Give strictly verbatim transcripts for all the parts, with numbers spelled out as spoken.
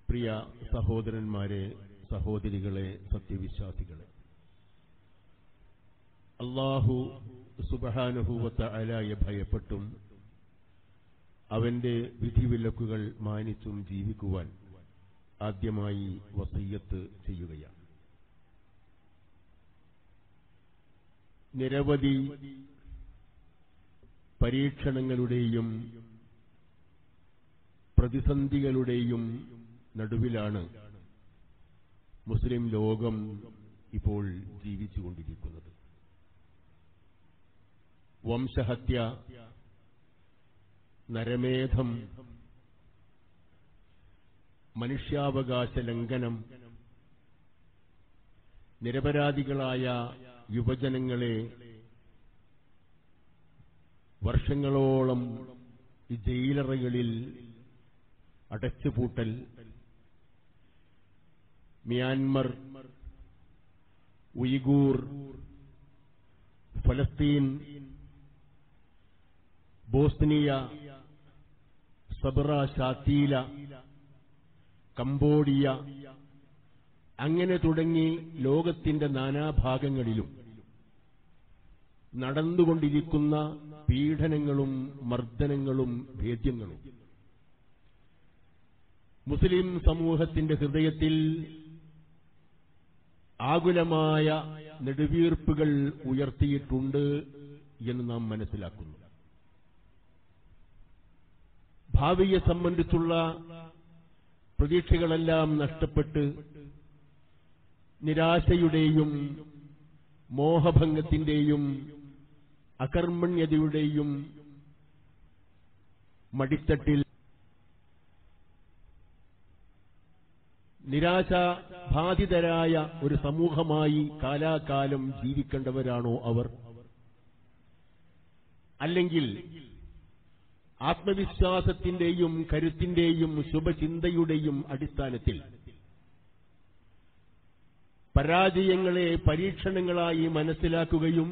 പ്രിയ സഹോദരന്മാരെ, സഹോദരികളെ, സത്യവിശ്വാസികളെ, അല്ലാഹു സുബ്ഹാനഹു വ തആലയെ ഭയപ്പെട്ടും അവന്റെ വിധിവിലക്കുകൾ മാനിച്ചും ജീവിക്കുവാൻ ആദ്യമായി വസിയ്യത്ത് ചെയ്യുകയാണ്. നിരവധി പരീക്ഷണങ്ങളുടെയും പ്രതിസന്ധികളുടെയും നടുവിലാണ് മുസ്ലിം ലോകം ഇപ്പോൾ ജീവിച്ചുകൊണ്ടിരിക്കുന്നത്. വംശഹത്യ, നരമേധം, മനുഷ്യാവകാശ ലംഘനം, നിരപരാധികളായ യുവജനങ്ങളെ വർഷങ്ങളോളം ഈ ജയിലറകളിൽ അടച്ചുപൂട്ടൽ, മ്യാൻമർ, ഉയ്ഗൂർ, ഫലസ്തീൻ, ബോസ്നിയ, സബ്ര, ഷാത്തീല, കംബോഡിയ, അങ്ങനെ തുടങ്ങി ലോകത്തിന്റെ നാനാഭാഗങ്ങളിലും നടന്നുകൊണ്ടിരിക്കുന്ന പീഡനങ്ങളും മർദ്ദനങ്ങളും ഭേദ്യങ്ങളും മുസ്ലിം സമൂഹത്തിന്റെ ഹൃദയത്തിൽ ആകുലമായ നെടുവീർപ്പുകൾ ഉയർത്തിയിട്ടുണ്ട് എന്ന് നാം മനസ്സിലാക്കുന്നു. ഭാവിയെ സംബന്ധിച്ചുള്ള പ്രതീക്ഷകളെല്ലാം നഷ്ടപ്പെട്ട് നിരാശയുടെയും മോഹഭംഗത്തിന്റെയും അകർമ്മണ്യതയുടെയും മടിത്തട്ടിൽ നിരാശാബാധിതരായ ഒരു സമൂഹമായി കാലാകാലം ജീവിക്കേണ്ടവരാണോ അവർ? അല്ലെങ്കിൽ ആത്മവിശ്വാസത്തിന്റെയും കരുത്തിന്റെയും ശുഭചിന്തയുടെയും അടിസ്ഥാനത്തിൽ പരാജയങ്ങളെ പരീക്ഷണങ്ങളായി മനസ്സിലാക്കുകയും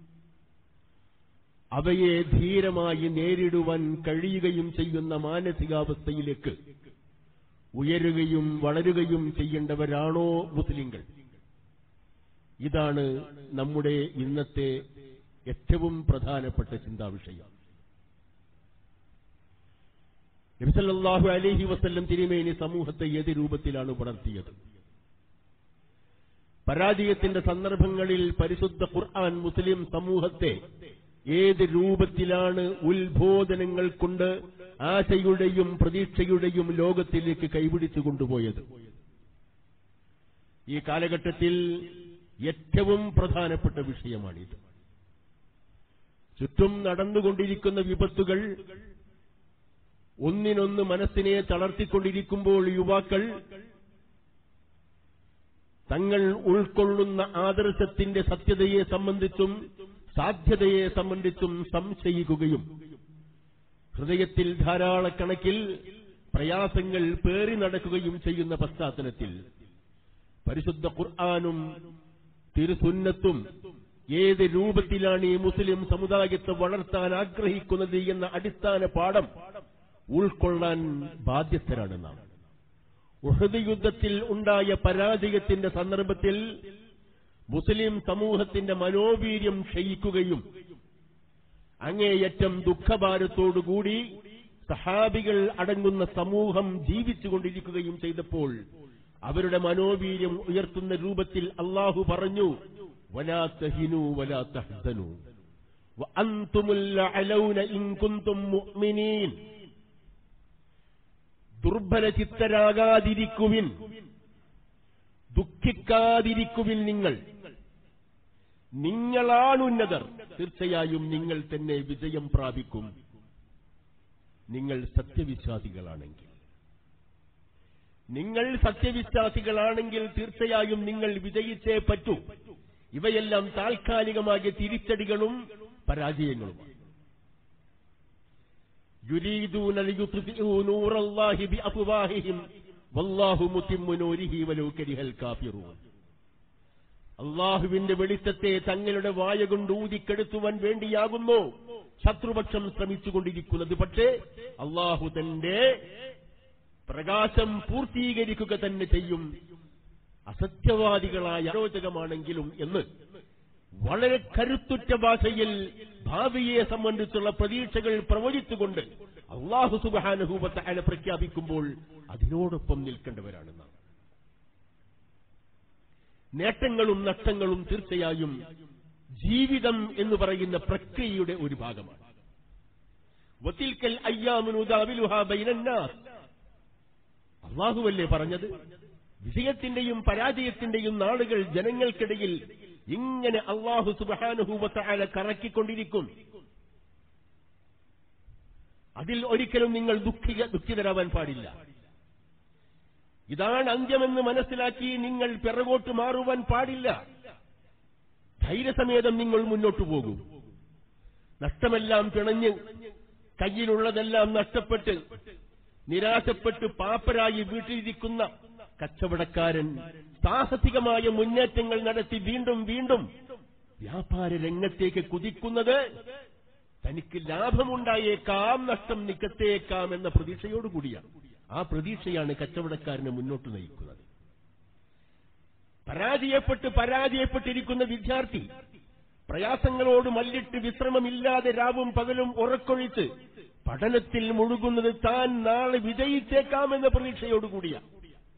അവയെ ധീരമായി നേരിടുവാൻ കഴിയുകയും ചെയ്യുന്ന മാനസികാവസ്ഥയിലേക്ക് ഉയരുകയും വളരുകയും ചെയ്യേണ്ടവരാണോ മുസ്ലിങ്ങൾ? ഇതാണ് നമ്മുടെ ഇന്നത്തെ ഏറ്റവും പ്രധാനപ്പെട്ട ചിന്താവിഷയം. നബി സല്ലല്ലാഹു അലൈഹി വസല്ലം തിരുമേനി സമൂഹത്തെ ഏത് രൂപത്തിലാണ് വളർത്തിയത്? പരാജയത്തിന്റെ സന്ദർഭങ്ങളിൽ പരിശുദ്ധ ഖുർആൻ മുസ്ലിം സമൂഹത്തെ ഏത് രൂപത്തിലാണ് ഉത്ബോധനങ്ങൾ കൊണ്ട് ആശയുടെയും പ്രതീക്ഷയുടെയും ലോകത്തിലേക്ക് കൈപിടിച്ചു കൊണ്ടുപോയത്? ഈ കാലഘട്ടത്തിൽ ഏറ്റവും പ്രധാനപ്പെട്ട വിഷയമാണിത്. ചുറ്റും നടന്നുകൊണ്ടിരിക്കുന്ന വിപത്തുകൾ ഒന്നിനൊന്ന് മനസ്സിനെ തളർത്തിക്കൊണ്ടിരിക്കുമ്പോൾ യുവാക്കൾ തങ്ങൾ ഉൾക്കൊള്ളുന്ന ആദർശത്തിന്റെ സത്യതയെ സംബന്ധിച്ചും സാധ്യതയെ സംബന്ധിച്ചും സംശയിക്കുകയും ഹൃദയത്തിൽ ധാരാളക്കണക്കിൽ പ്രയാസങ്ങൾ പേറി നടക്കുകയും ചെയ്യുന്ന പശ്ചാത്തലത്തിൽ പരിശുദ്ധ ഖുർആനും തിരുസുന്നത്തും ഏത് രൂപത്തിലാണ് ഈ മുസ്ലിം സമുദായത്തെ വളർത്താൻ ആഗ്രഹിക്കുന്നത് എന്ന അടിസ്ഥാന പാഠം ഉൾക്കൊള്ളാൻ ബാധ്യസ്ഥരാണ് നാം. ഉഹദ് യുദ്ധത്തിൽ ഉണ്ടായ പരാജയത്തിന്റെ സന്ദർഭത്തിൽ മുസ്ലിം സമൂഹത്തിന്റെ മനോവീര്യം ക്ഷയിക്കുകയും അങ്ങേയറ്റം ദുഃഖഭാരത്തോടുകൂടി സഹാബികൾ അടങ്ങുന്ന സമൂഹം ജീവിച്ചുകൊണ്ടിരിക്കുകയും ചെയ്തപ്പോൾ അവരുടെ മനോവീര്യം ഉയർത്തുന്ന രൂപത്തിൽ അല്ലാഹു പറഞ്ഞു, വലാ തഹിനൂ വലാ തഹ്സനൂ വഅൻതുമുൽ അലൗന ഇൻ കുൻതും മുഅ്മിനീൻ. ദുർബലചിത്തരാകാതിരിക്കുവിൻ, ദുഃഖിക്കാതിരിക്കുവിൻ. നിങ്ങൾ നിങ്ങളാണുന്നതർ. തീർച്ചയായും നിങ്ങൾ തന്നെ വിജയം പ്രാപിക്കും. നിങ്ങൾ സത്യവിശ്വാസികളാണെങ്കിൽ നിങ്ങൾ സത്യവിശ്വാസികളാണെങ്കിൽ തീർച്ചയായും നിങ്ങൾ വിജയിച്ചേ പറ്റൂ. ഇവയെല്ലാം താൽക്കാലികമായ തിരിച്ചടികളും പരാജയങ്ങളുമാണ്. യുരീദൂന ലിയുത്ഫിഉ നൂറല്ലാഹി ബിഅഫ്വാഹിഹിം വല്ലാഹു മുതിമ്മു നൂരിഹി വലൗ കരിഹൽ കാഫിറൂൻ. അല്ലാഹുവിന്റെ വെളിച്ചത്തെ തങ്ങളുടെ വായ കൊണ്ട് ഊതിക്കെടുത്തുവാൻ വേണ്ടിയാകുന്നു ശത്രുപക്ഷം ശ്രമിച്ചുകൊണ്ടിരിക്കുന്നത്. പക്ഷേ അല്ലാഹു തന്റെ പ്രകാശം പൂർത്തീകരിക്കുക തന്നെ ചെയ്യും, അസത്യവാദികളായ ആലോചകമാണെങ്കിലും എന്ന് വളരെ കരുത്തുറ്റ ഭാഷയിൽ ഭാവിയെ സംബന്ധിച്ചുള്ള പ്രതീക്ഷകൾ പ്രവചിച്ചുകൊണ്ട് അല്ലാഹു സുബ്ഹാനഹു വ തആല പ്രഖ്യാപിക്കുമ്പോൾ അതിനോടൊപ്പം നിൽക്കേണ്ടവരാണ് നാം. നേട്ടങ്ങളും നഷ്ടങ്ങളും തീർച്ചയായും ജീവിതം എന്ന് പറയുന്ന പ്രക്രിയയുടെ ഒരു ഭാഗമാണ്. വതിൽക്കൽ അയ്യാമു നുദാവിലുഹാ ബൈനന്നാസ്, അല്ലാഹുവല്ലേ പറഞ്ഞത്, വിജയത്തിന്റെയും പരാജയത്തിന്റെയും നാളുകൾ ജനങ്ങൾക്കിടയിൽ ഇങ്ങനെ അല്ലാഹു സുബ്ഹാനഹു വ തആല കറക്കിക്കൊണ്ടിരിക്കും. അതിൽ ഒരിക്കലും നിങ്ങൾ ദുഃഖിക ദുഃഖിതരാവാൻ പാടില്ല. ഇതാണ് അന്ത്യമെന്ന് മനസ്സിലാക്കി നിങ്ങൾ പിറകോട്ട് മാറുവാൻ പാടില്ല. ധൈര്യസമേതം നിങ്ങൾ മുന്നോട്ടു പോകും. നഷ്ടമെല്ലാം പിണഞ്ഞ് കയ്യിലുള്ളതെല്ലാം നഷ്ടപ്പെട്ട് നിരാശപ്പെട്ട് പാപ്പരായി വീട്ടിലിരിക്കുന്ന കച്ചവടക്കാരൻ സാഹസികമായ മുന്നേറ്റങ്ങൾ നടത്തി വീണ്ടും വീണ്ടും വ്യാപാര രംഗത്തേക്ക് കുതിക്കുന്നത് തനിക്ക് ലാഭമുണ്ടായേക്കാം, നഷ്ടം നിക്കത്തേക്കാം എന്ന പ്രതീക്ഷയോടുകൂടിയാണ്. ആ പ്രതീക്ഷയാണ് കച്ചവടക്കാരനെ മുന്നോട്ട് നയിക്കുന്നത്. പരാജയപ്പെട്ട് പരാജയപ്പെട്ടിരിക്കുന്ന വിദ്യാർത്ഥി പ്രയാസങ്ങളോട് മല്ലിട്ട് വിശ്രമമില്ലാതെ രാവും പകലും ഉറക്കൊഴിച്ച് പഠനത്തിൽ മുഴുകുന്നത് താൻ നാളെ വിജയിച്ചേക്കാമെന്ന പ്രതീക്ഷയോടുകൂടിയാണ്.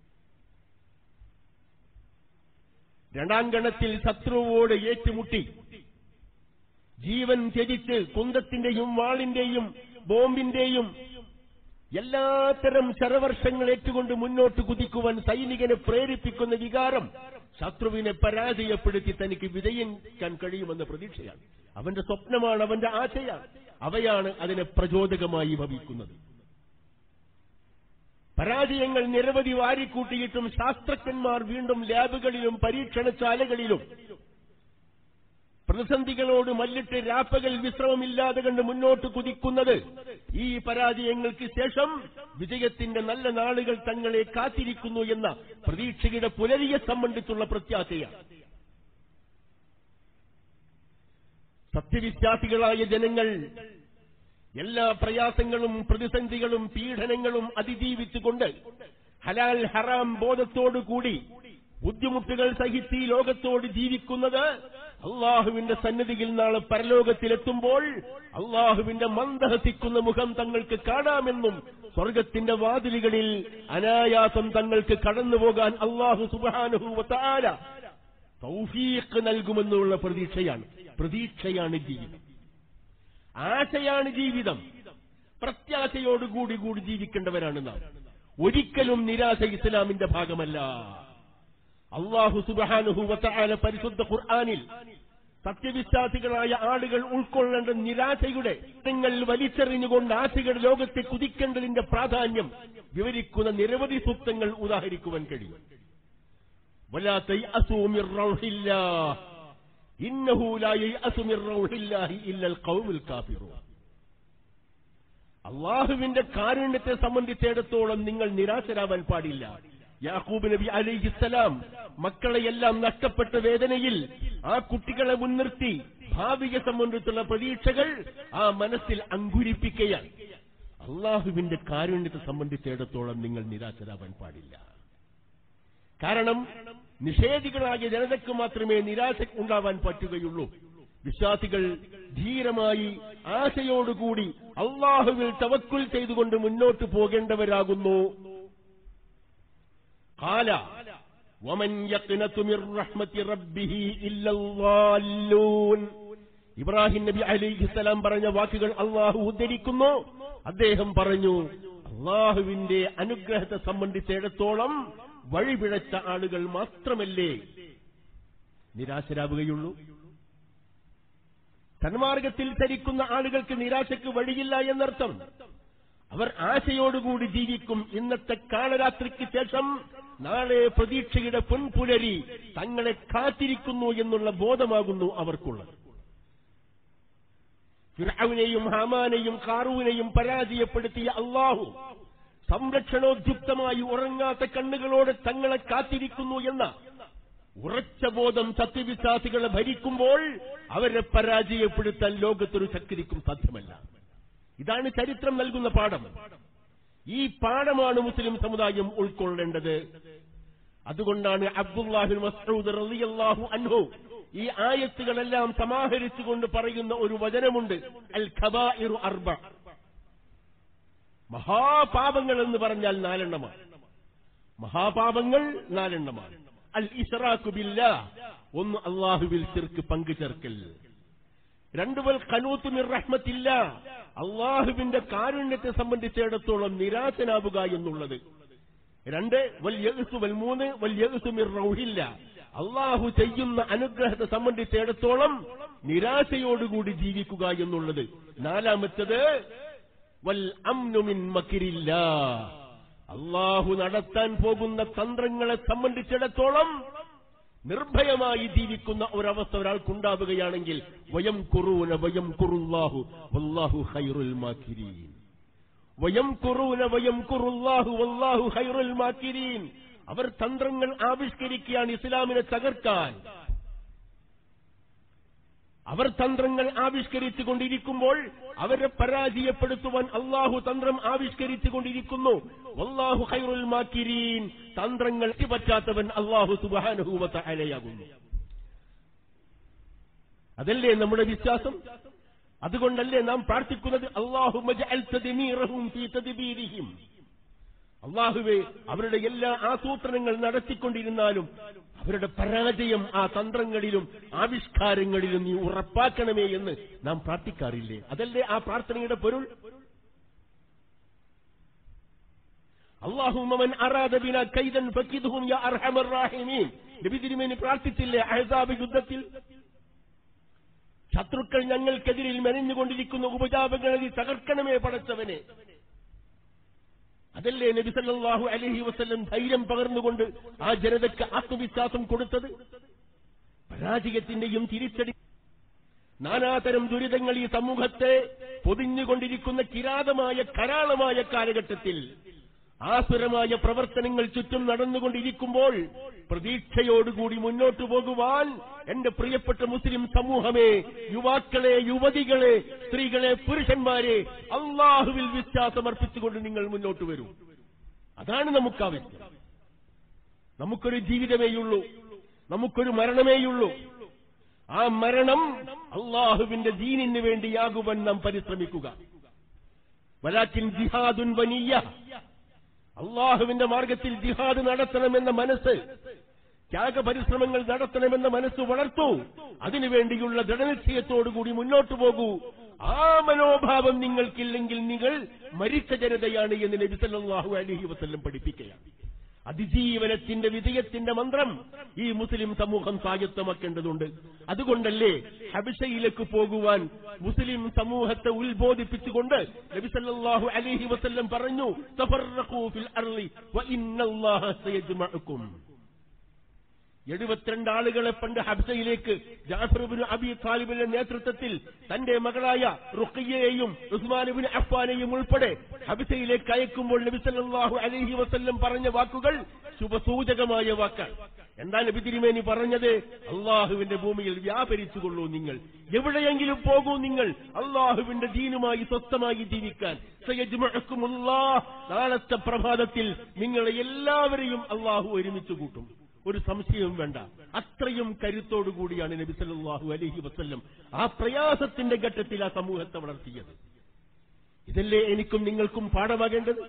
രണ്ടാം ഗണത്തിൽ ശത്രുവോട് ഏറ്റുമുട്ടി ജീവൻ ത്യജിച്ച് കുന്തത്തിന്റെയും വാളിന്റെയും ബോംബിന്റെയും എല്ലാത്തരം ശരവർഷങ്ങൾ ഏറ്റുകൊണ്ട് മുന്നോട്ട് കുതിക്കുവാൻ സൈനികനെ പ്രേരിപ്പിക്കുന്ന വികാരം ശത്രുവിനെ പരാജയപ്പെടുത്തി തനിക്ക് വിജയിക്കാൻ കഴിയുമെന്ന പ്രതീക്ഷയാണ്. അവന്റെ സ്വപ്നമാണ്, അവന്റെ ആശയാണ്. അവയാണ് അതിനെ പ്രചോദകമായി ഭവിക്കുന്നത്. പരാജയങ്ങൾ നിരവധി വാരിക്കൂട്ടിയിട്ടും ശാസ്ത്രജ്ഞന്മാർ വീണ്ടും ലാബുകളിലും പരീക്ഷണശാലകളിലും പ്രതിസന്ധികളോട് മല്ലിട്ട് രാപ്പകൽ വിശ്രമമില്ലാതെ കണ്ട് മുന്നോട്ട് കുതിക്കുന്നത് ഈ പരാജയങ്ങൾക്ക് ശേഷം വിജയത്തിന്റെ നല്ല നാളുകൾ തങ്ങളെ കാത്തിരിക്കുന്നു എന്ന പ്രതീക്ഷയുടെ പുലരിയെ സംബന്ധിച്ചുള്ള പ്രത്യാശയാണ്. സത്യവിശ്വാസികളായ ജനങ്ങൾ എല്ലാ പ്രയാസങ്ങളും പ്രതിസന്ധികളും പീഡനങ്ങളും അതിജീവിച്ചുകൊണ്ട് ഹലാൽ ഹറാം ബോധത്തോടുകൂടി ബുദ്ധിമുട്ടുകൾ സഹിച്ച് ഈ ലോകത്തോട് ജീവിക്കുന്നത് അള്ളാഹുവിന്റെ സന്നിധിയിൽ നാളെ പരലോകത്തിലെത്തുമ്പോൾ അള്ളാഹുവിന്റെ മന്ദഹസിക്കുന്ന മുഖം തങ്ങൾക്ക് കാണാമെന്നും സ്വർഗത്തിന്റെ വാതിലുകളിൽ അനായാസം തങ്ങൾക്ക് കടന്നുപോകാൻ അള്ളാഹു സുബ്ഹാനഹു വ തആല തൗഫീഖ് നൽകുമെന്നുള്ള പ്രതീക്ഷയാണ്. പ്രതീക്ഷയാണ് ജീവിതം, ആശയാണ് ജീവിതം. പ്രത്യാശയോടുകൂടി കൂടി ജീവിക്കേണ്ടവരാണ് നാം. ഒരിക്കലും നിരാശ ഇസ്ലാമിന്റെ ഭാഗമല്ല. അല്ലാഹു സുബ്ഹാനഹു വ തആല പരിശുദ്ധ ഖുർആനിൽ സത്യവിശ്വാസികളായ ആളുകൾ ഉൾക്കൊള്ളേണ്ട നിരാശയുടെ നിങ്ങൾ വലിച്ചെറിഞ്ഞുകൊണ്ട് ആശയുടെ ലോകത്തെ കുതിക്കേണ്ടതിന്റെ പ്രാധാന്യം വിവരിക്കുന്ന നിരവധി സൂക്തങ്ങൾ ഉദാഹരിക്കുവാൻ കഴിയും. വലാ തയഅസൂ മിർ റൗഹില്ലാഹ് ഇന്നഹു ലാ യയഅസു മിർ റൗഹില്ലാഹി ഇല്ലൽ ഖൗമുൽ കാഫിറൂൻ. അല്ലാഹുവിന്റെ കാരുണ്യത്തെ സംബന്ധിച്ചിടത്തോളം നിങ്ങൾ നിരാശരാവാൻ പാടില്ല. യാക്കൂബ് നബി അലൈഹിസ്സലാം മക്കളെയെല്ലാം നഷ്ടപ്പെട്ട വേദനയിൽ ആ കുട്ടികളെ മുൻനിർത്തി ഭാവിയെ സംബന്ധിച്ചുള്ള പ്രതീക്ഷകൾ ആ മനസ്സിൽ അങ്കുരിപ്പിക്കുകയാണ്. അള്ളാഹുവിന്റെ കാരുണ്യത്തെ സംബന്ധിച്ചിടത്തോളം നിങ്ങൾ നിരാശരാവാൻ പാടില്ല. കാരണം നിഷേധികളായ ജനതയ്ക്ക് മാത്രമേ നിരാശ ഉണ്ടാവാൻ പറ്റുകയുള്ളൂ. വിശ്വാസികൾ ധീരമായി ആശയോടുകൂടി അള്ളാഹുവിൽ തവക്കുൽ ചെയ്തുകൊണ്ട് മുന്നോട്ട് പോകേണ്ടവരാകുന്നു. ഖാല വമൻ യഖ്നതു മിർ റഹ്മത്തി റബ്ബിഹി ഇല്ലല്ലാല്ലൂൻ. ഇബ്രാഹിം നബി അലൈഹിസ്സലാം പറഞ്ഞ വാക്കുകൾ അള്ളാഹു ഉദ്ധരിക്കുന്നു. അദ്ദേഹം പറഞ്ഞു, അള്ളാഹുവിന്റെ അനുഗ്രഹത്തെ സംബന്ധിച്ചിടത്തോളം വഴിപിഴച്ച ആളുകൾ മാത്രമല്ലേ നിരാശരാവുകയുള്ളൂ. സന്മാർഗത്തിൽ ചരിക്കുന്ന ആളുകൾക്ക് നിരാശയ്ക്ക് വഴിയില്ല എന്നർത്ഥം. അവർ ആശയോടുകൂടി ജീവിക്കും. ഇന്നത്തെ കാലരാത്രിക്ക് ശേഷം നാളെ പ്രതീക്ഷയുടെ പൊൻപുലരി തങ്ങളെ കാത്തിരിക്കുന്നു എന്നുള്ള ബോധമാകുന്നു അവർക്കുള്ളത്. ഫിർഔനെയും ഹാമാനെയും ഖാറൂനെയും പരാജയപ്പെടുത്തിയ അല്ലാഹു സംരക്ഷണോദ്യുക്തമായി ഉറങ്ങാത്ത കണ്ണുകളോട് തങ്ങളെ കാത്തിരിക്കുന്നു എന്ന ഉറച്ച ബോധം സത്യവിശ്വാസികളെ ഭരിക്കുമ്പോൾ അവരെ പരാജയപ്പെടുത്താൻ ലോകത്തൊരു ശക്തിക്കും സാധ്യമല്ല. ഇതാണ് ചരിത്രം നൽകുന്ന പാഠം. ഈ പാഠമാണ് മുസ്ലിം സമുദായം ഉൾക്കൊള്ളേണ്ടത്. അതുകൊണ്ടാണ് അബ്ദുല്ലാഹി മസ്ഊദ് റളിയല്ലാഹു അൻഹു ഈ ആയത്തുകളെല്ലാം സമാഹരിച്ചുകൊണ്ട് പറയുന്ന ഒരു വചനമുണ്ട്, അൽ ഖബായിറു അർബ. മഹാപാപങ്ങൾ എന്ന് പറഞ്ഞാൽ നാലെണ്ണമാണ്. മഹാപാപങ്ങൾ നാലെണ്ണമാണ്. അൽ ഇശ്റാഖു ബില്ലാഹ്, ഒന്ന് അല്ലാഹുവിൽ ശിർക്ക് പങ്കു ചേർക്കൽ. രണ്ട് വൽ ഖനൂതു മിർ റഹ്മത്തില്ലാഹ്, അല്ലാഹുവിന്റെ കാരുണ്യത്തെ സംബന്ധിച്ചിടത്തോളം നിരാശനാവുക എന്നുള്ളത്. രണ്ട് വൽ യഅ്സു വൽ മൂന്ന് വൽ യഅ്സു മിർ റൗഹില്ലാഹ്, അല്ലാഹു ചെയ്യുന്ന അനുഗ്രഹത്തെ സംബന്ധിച്ചിടത്തോളം നിരാശയോടുകൂടി ജീവിക്കുക എന്നുള്ളത്. നാലാമത്തേത് വൽ അംനു മിൻ മക്രില്ലാഹ്, അല്ലാഹു നടത്താൻ പോകുന്ന തന്ത്രങ്ങളെ സംബന്ധിച്ചിടത്തോളം നിർഭയമായി ജീവിക്കുന്ന ഒരവസ്ഥ ഒരാൾക്കുണ്ടാവുകയാണെങ്കിൽ വയം ഖുറൂന വയം ഖുറുല്ലാഹു വല്ലാഹു ഖൈറുൽ മാകിരീൻ. വയം ഖുറൂന വയം ഖുറുല്ലാഹു വല്ലാഹു ഖൈറുൽ മാകിരീൻ. അവർ തന്ത്രങ്ങൾ ആവിഷ്കരിക്കുകയാണ് ഇസ്ലാമിനെ തകർക്കാൻ. അവർ തന്ത്രങ്ങൾ ആവിഷ്കരിച്ചു കൊണ്ടിരിക്കുമ്പോൾ അവരെ പരാജയപ്പെടുത്തുവാൻ അള്ളാഹു തന്ത്രം ആവിഷ്കരിച്ചു കൊണ്ടിരിക്കുന്നു. വല്ലാഹു ഖൈറുൽ മാകിരീൻ. തന്ത്രങ്ങൾ പറ്റാത്തവൻ അള്ളാഹു സുബ്ഹാനഹു വ തആലയാകുന്നു. അതല്ലേ നമ്മുടെ വിശ്വാസം? അതുകൊണ്ടല്ലേ നാം പ്രാർത്ഥിക്കുന്നത് അല്ലാഹുമ്മ ജഅൽ തദ്മീറഹും ഫീ തദ്ബീരിഹിം. അള്ളാഹുവേ, അവരുടെ എല്ലാ ആസൂത്രണങ്ങൾ നടത്തിക്കൊണ്ടിരുന്നാലും അവരുടെ പരാജയം ആ തന്ത്രങ്ങളിലും ആവിഷ്കാരങ്ങളിലും നീ ഉറപ്പാക്കണമേ എന്ന് നാം പ്രാർത്ഥിക്കാറില്ലേ? അതല്ലേ ആ പ്രാർത്ഥനയുടെ പൊരുൾ? അല്ലാഹുമ്മ മൻ അറാദ ബിനാ കൈദൻ ഫകിദ്ഹും യാ അർഹമർ റഹീമീൻ. നബി തിരുമേനി പ്രാർത്ഥിച്ചില്ലേ അഹ്സാബ് യുദ്ധത്തിൽ? ശത്രുക്കൾ ഞങ്ങൾക്കെതിരിൽ മെനഞ്ഞുകൊണ്ടിരിക്കുന്ന ഉപജാപങ്ങളെ നീ തകർക്കണമേ പടച്ചവനെ. അതല്ലേ നബി സല്ലല്ലാഹു അലൈഹി വസല്ലം ധൈര്യം പകർന്നുകൊണ്ട് ആ ജനതയ്ക്ക് ആത്മവിശ്വാസം കൊടുത്തത്? പരാജയത്തിന്റെയും തിരിച്ചടി നാനാതരം ദുരിതങ്ങൾ ഈ സമൂഹത്തെ പൊതിഞ്ഞുകൊണ്ടിരിക്കുന്ന കിരാതമായ കരാളമായ കാലഘട്ടത്തിൽ ആസുരമായ പ്രവർത്തനങ്ങൾ ചുറ്റും നടന്നുകൊണ്ടിരിക്കുമ്പോൾ പ്രതീക്ഷയോടുകൂടി മുന്നോട്ടു പോകുവാൻ എന്റെ പ്രിയപ്പെട്ട മുസ്ലിം സമൂഹമേ, യുവാക്കളെ, യുവതികളെ, സ്ത്രീകളെ, പുരുഷന്മാരെ, അള്ളാഹുവിൽ വിശ്വാസമർപ്പിച്ചുകൊണ്ട് നിങ്ങൾ മുന്നോട്ട് വരൂ. അതാണ് നമുക്കാവശ്യം. നമുക്കൊരു ജീവിതമേയുള്ളൂ, നമുക്കൊരു മരണമേയുള്ളൂ. ആ മരണം അള്ളാഹുവിന്റെ ദീനിന് വേണ്ടിയാകുവാൻ നാം പരിശ്രമിക്കുക. വലാകിൻ ജിഹാദുൻ വനിയ്യ, അള്ളാഹുവിന്റെ മാർഗത്തിൽ ജിഹാദ് നടത്തണമെന്ന മനസ്സ്, ത്യാഗപരിശ്രമങ്ങൾ നടത്തണമെന്ന മനസ്സ് വളർത്തൂ. അതിനുവേണ്ടിയുള്ള ദൃഢനിശ്ചയത്തോടുകൂടി മുന്നോട്ടു പോകൂ. ആ മനോഭാവം നിങ്ങൾക്കില്ലെങ്കിൽ നിങ്ങൾ മരിച്ച ജനതയാണ് എന്ന് നബി സല്ലല്ലാഹു അലൈഹി വസല്ലം പഠിപ്പിക്കുകയാണ്. അതിജീവനത്തിന്റെ വിജയത്തിന്റെ മന്ത്രം ഈ മുസ്ലിം സമൂഹം സ്വായത്തമാക്കേണ്ടതുണ്ട്. അതുകൊണ്ടല്ലേ ഹബശയിലേക്ക് പോകുവാൻ മുസ്ലിം സമൂഹത്തെ ഉത്ബോധിപ്പിച്ചുകൊണ്ട് നബി സല്ലല്ലാഹു അലൈഹി വസല്ലം പറഞ്ഞു, തഫറഖൂ ഫിൽ അർളി വ ഇന്നല്ലാഹ സയജ്മഉകും. എഴുപത്തിരണ്ട് ആളുകളെ പണ്ട് ഹബ്സയിലേക്ക് ജഅഫർ ഇബ്നു അബീ താലിബിന്റെ നേതൃത്വത്തിൽ തന്റെ മകളായ റുഖിയയെയും ഉസ്മാൻ ഇബ്നു അഫ്ഫാനെയും ഉൾപ്പെടെ ഹബ്സയിലേക്ക് അയക്കുമ്പോൾ നബി സല്ലല്ലാഹു അലൈഹി വസല്ലം പറഞ്ഞ വാക്കുകൾ ശുഭസൂചകമായ വാക്കാണ്. എന്താ നബി തിരുമേനി പറഞ്ഞത്? അള്ളാഹുവിന്റെ ഭൂമിയിൽ വ്യാപരിച്ചുകൊള്ളൂ, നിങ്ങൾ എവിടെയെങ്കിലും പോകൂ, നിങ്ങൾ അള്ളാഹുവിന്റെ ദീനുമായി സ്വസ്ഥമായി ജീവിക്കാൻ. സയജ്മഉകുമുല്ലാഹ്, നാളത്തെ പ്രഭാതത്തിൽ നിങ്ങളെ എല്ലാവരെയും അള്ളാഹു ഒരുമിച്ച് കൂട്ടും. ഒരു സംശയവും വേണ്ട. അത്രയും കരുത്തോടുകൂടിയാണ് നബി സല്ലല്ലാഹു അലൈഹി വസല്ലം ആ പ്രയാസത്തിന്റെ ഘട്ടത്തിൽ ആ സമൂഹത്തെ വളർത്തിയത്. ഇതല്ലേ എനിക്കും നിങ്ങൾക്കും പാഠമാകേണ്ടത്?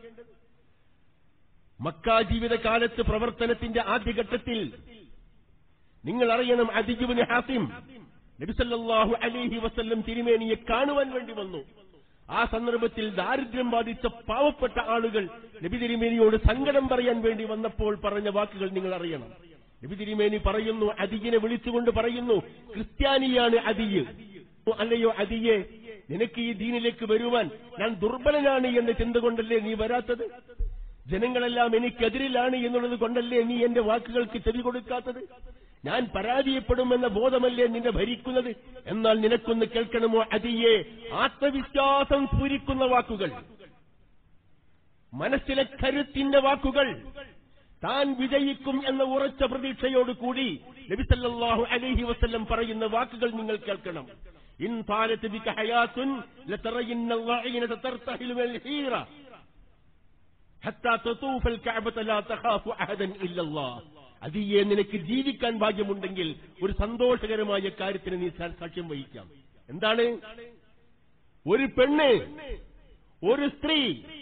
മക്ക ജീവിതകാലത്ത് പ്രവർത്തനത്തിന്റെ ആദ്യഘട്ടത്തിൽ നിങ്ങൾ അറിയണം, അദി ഇബ്നു ഹാത്തിം നബി സല്ലല്ലാഹു അലൈഹി വസല്ലം തിരുമേനിയെ കാണുവാൻ വേണ്ടി വന്നു. ആ സന്ദർഭത്തിൽ ദാരിദ്ര്യം ബാധിച്ച പാവപ്പെട്ട ആളുകൾ നബി തിരുമേനിയോട് സങ്കടം പറയാൻ വേണ്ടി വന്നപ്പോൾ പറഞ്ഞ വാക്കുകൾ നിങ്ങൾ അറിയണം. നബി തിരുമേനി പറയുന്നു, അദിയെ വിളിച്ചുകൊണ്ട് പറയുന്നു, ക്രിസ്ത്യാനിയാണ് അദിയ്. അല്ലയോ അദിയെ, നിനക്ക് ഈ ദീനിലേക്ക് വരുവാൻ ഞാൻ ദുർബലനാണ് എന്ന ചിന്ത കൊണ്ടല്ലേ നീ വരാത്തത്? ജനങ്ങളെല്ലാം എനിക്കെതിരിലാണ് എന്നുള്ളത് കൊണ്ടല്ലേ നീ എന്റെ വാക്കുകൾക്ക് ചെവി കൊടുക്കാത്തത്? ഞാൻ പരാജയപ്പെടുമെന്ന ബോധമല്ലേ നിന്നെ ഭരിക്കുന്നത്? എന്നാൽ നിനക്കൊന്ന് കേൾക്കണമോ അദിയെ, ആത്മവിശ്വാസം സ്ഫുരിക്കുന്ന വാക്കുകൾ, മനസ്സിലെ കരുത്തിന്റെ വാക്കുകൾ, താൻ വിജയിക്കും എന്ന ഉറച്ച പ്രതീക്ഷയോടുകൂടി നബി സല്ലല്ലാഹു അലൈഹി വസല്ലം പറയുന്ന വാക്കുകൾ നിങ്ങൾ കേൾക്കണം. ഇൻ ഫാലത് ബിക ഹയാത്തുൻ ലതറയിന്ന അല്ലാഹിന തർതഹിലു വൽ ഹീറ. ഹത്താ തതൂഫൽ കഅബത ലാ തഖാഫു അഹദൻ ഇല്ലല്ലാഹ്. അതിയെ നിനക്ക് ജീവിക്കാൻ ഭാഗ്യമുണ്ടെങ്കിൽ ഒരു സന്തോഷകരമായ കാര്യത്തിന് നീ സാക്ഷ്യം വഹിക്കാം. എന്താണ്? ഒരു പെണ്ണ്, ഒരു സ്ത്രീ,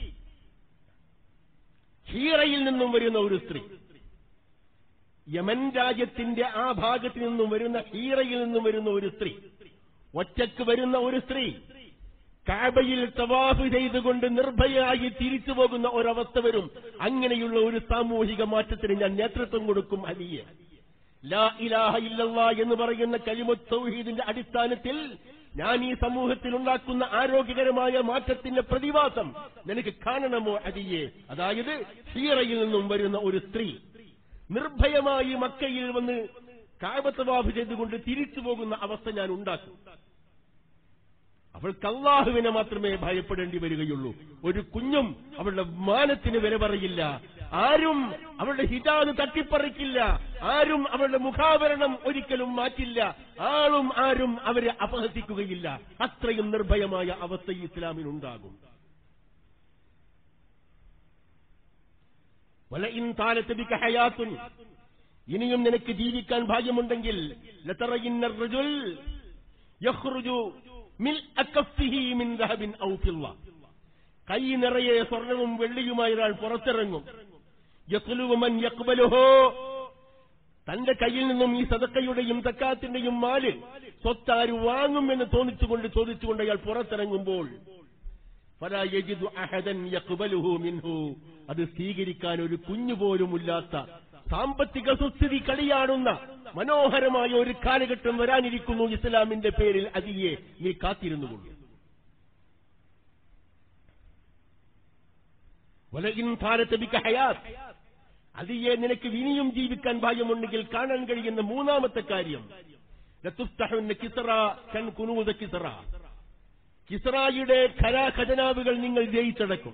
ഹീറയിൽ നിന്നും വരുന്ന ഒരു സ്ത്രീ, യമൻ രാജ്യത്തിന്റെ ആ ഭാഗത്ത് നിന്നും വരുന്ന ഹീറയിൽ നിന്നും വരുന്ന ഒരു സ്ത്രീ, ഒറ്റക്ക് വരുന്ന ഒരു സ്ത്രീ കഅബയിൽ തവാഫ് ചെയ്തുകൊണ്ട് നിർഭയമായി തിരിച്ചു പോകുന്ന ഒരവസ്ഥ വരും. അങ്ങനെയുള്ള ഒരു സാമൂഹിക മാറ്റത്തിന് ഞാൻ നേതൃത്വം കൊടുക്കും. അലിയെ ലാ ഇലാഹ ഇല്ലല്ലാഹ് എന്ന് പറയുന്ന കലിമത്ത് തൗഹീദിന്റെ അടിസ്ഥാനത്തിൽ ഞാൻ ഈ സമൂഹത്തിൽ ഉണ്ടാക്കുന്ന ആരോഗ്യകരമായ മാറ്റത്തിന്റെ പ്രതിഭാസം നിനക്ക് കാണണമോ അലിയെ? അതായത് ഹീറയിൽ നിന്നും വരുന്ന ഒരു സ്ത്രീ നിർഭയമായി മക്കയിൽ വന്ന് കഅബ തവാഫ് ചെയ്തുകൊണ്ട് തിരിച്ചു പോകുന്ന അവസ്ഥ ഞാൻ ഉണ്ടാക്കും. അവൾക്ക് അല്ലാഹുവിനെ മാത്രമേ ഭയപ്പെടേണ്ടി വരികയുള്ളൂ. ഒരു കുഞ്ഞും അവളുടെ മാനത്തിന് വില പറയില്ല. ആരും അവളുടെ ഹിജാബ് തട്ടിപ്പറിക്കില്ല. ആരും അവളുടെ മുഖാവരണം ഒരിക്കലും മാറ്റില്ല. ആളും ആരും അവരെ അപഹസിക്കുകയില്ല. അത്രയും നിർഭയമായ അവസ്ഥ ഇസ്ലാമിനുണ്ടാകും. വലഇൻ താലത ബിക ഹയാത്തുൻ, ഇനിയും നിനക്ക് ജീവിക്കാൻ ഭാഗ്യമുണ്ടെങ്കിൽ ലതറയിന്ന റജുൽ യഖ്റുജു മിൽഅ കഫ്ഫിഹി മിൻ ദഹബിൻ ഔ ഫില്ല, കൈ നിറയെ സ്വർണവും വെള്ളിയുമായി ഒരാൾ പുറത്തിറങ്ങും. യഖ്ലുവു മൻ യഖ്ബലുഹു, തന്റെ കയ്യിൽ നിന്നും ഈ സദഖയുടെയും സക്കാത്തിന്റെയും മാല് സ്വത്താര് വാങ്ങുമെന്ന് തോന്നിച്ചുകൊണ്ട് ചോദിച്ചുകൊണ്ട് അയാൾ പുറത്തിറങ്ങുമ്പോൾ ഫലാ യജിദു അഹദൻ യഖ്ബലുഹു മിൻഹു, അത് സ്വീകരിക്കാൻ ഒരു കുഞ്ഞുപോലുമില്ലാത്ത സാമ്പത്തിക സുസ്ഥിതി കളിയാടുന്ന മനോഹരമായ ഒരു കാലഘട്ടം വരാനിരിക്കുന്നു ഇസ്ലാമിന്റെ പേരിൽ. അതിയെ നീ കാത്തിരുന്നുകൊള്ളു. വലഇൻ താലത ബിക ഹയാത്ത്, അതിയെ നിനക്ക് ഇനിയും ജീവിക്കാൻ ഭാഗ്യമുണ്ടെങ്കിൽ കാണാൻ കഴിയുന്ന മൂന്നാമത്തെ കാര്യം ലതുഫ്തഹുന്ന കിസ്റ കൻ കുനൂദ കിസ്റ, കിസ്റായുടെ ഖരാ ഖജനാവുകൾ നിങ്ങൾ ജയിച്ചടക്കും.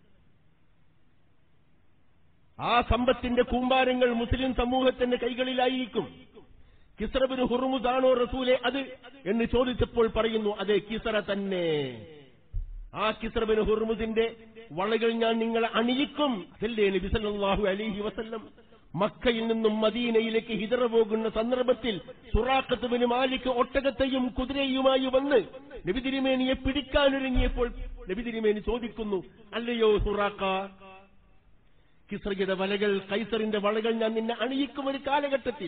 ആ സമ്പത്തിന്റെ കൂമ്പാരങ്ങൾ മുസ്ലിം സമൂഹത്തിന്റെ കൈകളിലായിരിക്കും. കിസ്റ ബിൻ ഹുർമുസ് ആണോ റസൂലെ അത് എന്ന് ചോദിച്ചപ്പോൾ പറയുന്നു, അതെ കിസ്റ തന്നെ. ആ കിസ്റ ബിൻ ഹുർമുസിന്റെ വളകൾ ഞാൻ നിങ്ങളെ അണിയിക്കും. അതല്ലേ നബി സല്ലല്ലാഹു അലൈഹി വസല്ലം മക്കയിൽ നിന്നും മദീനയിലേക്ക് ഹിജറ പോകുന്ന സന്ദർഭത്തിൽ സുറാഖത്ത് ബിൻ മാലിക് ഒട്ടകത്തെയും കുതിരയുമായി വന്ന് നബി തിരുമേനിയെ പിടിക്കാനൊരുങ്ങിയപ്പോൾ നബി തിരുമേനി ചോദിക്കുന്നു, അല്ലയോ സുറാഖ, കിസ്റയുടെ വലകൾ, കൈസറിന്റെ വളകൾ ഞാൻ നിന്നെ അണിയിക്കും ഒരു കാലഘട്ടത്തിൽ.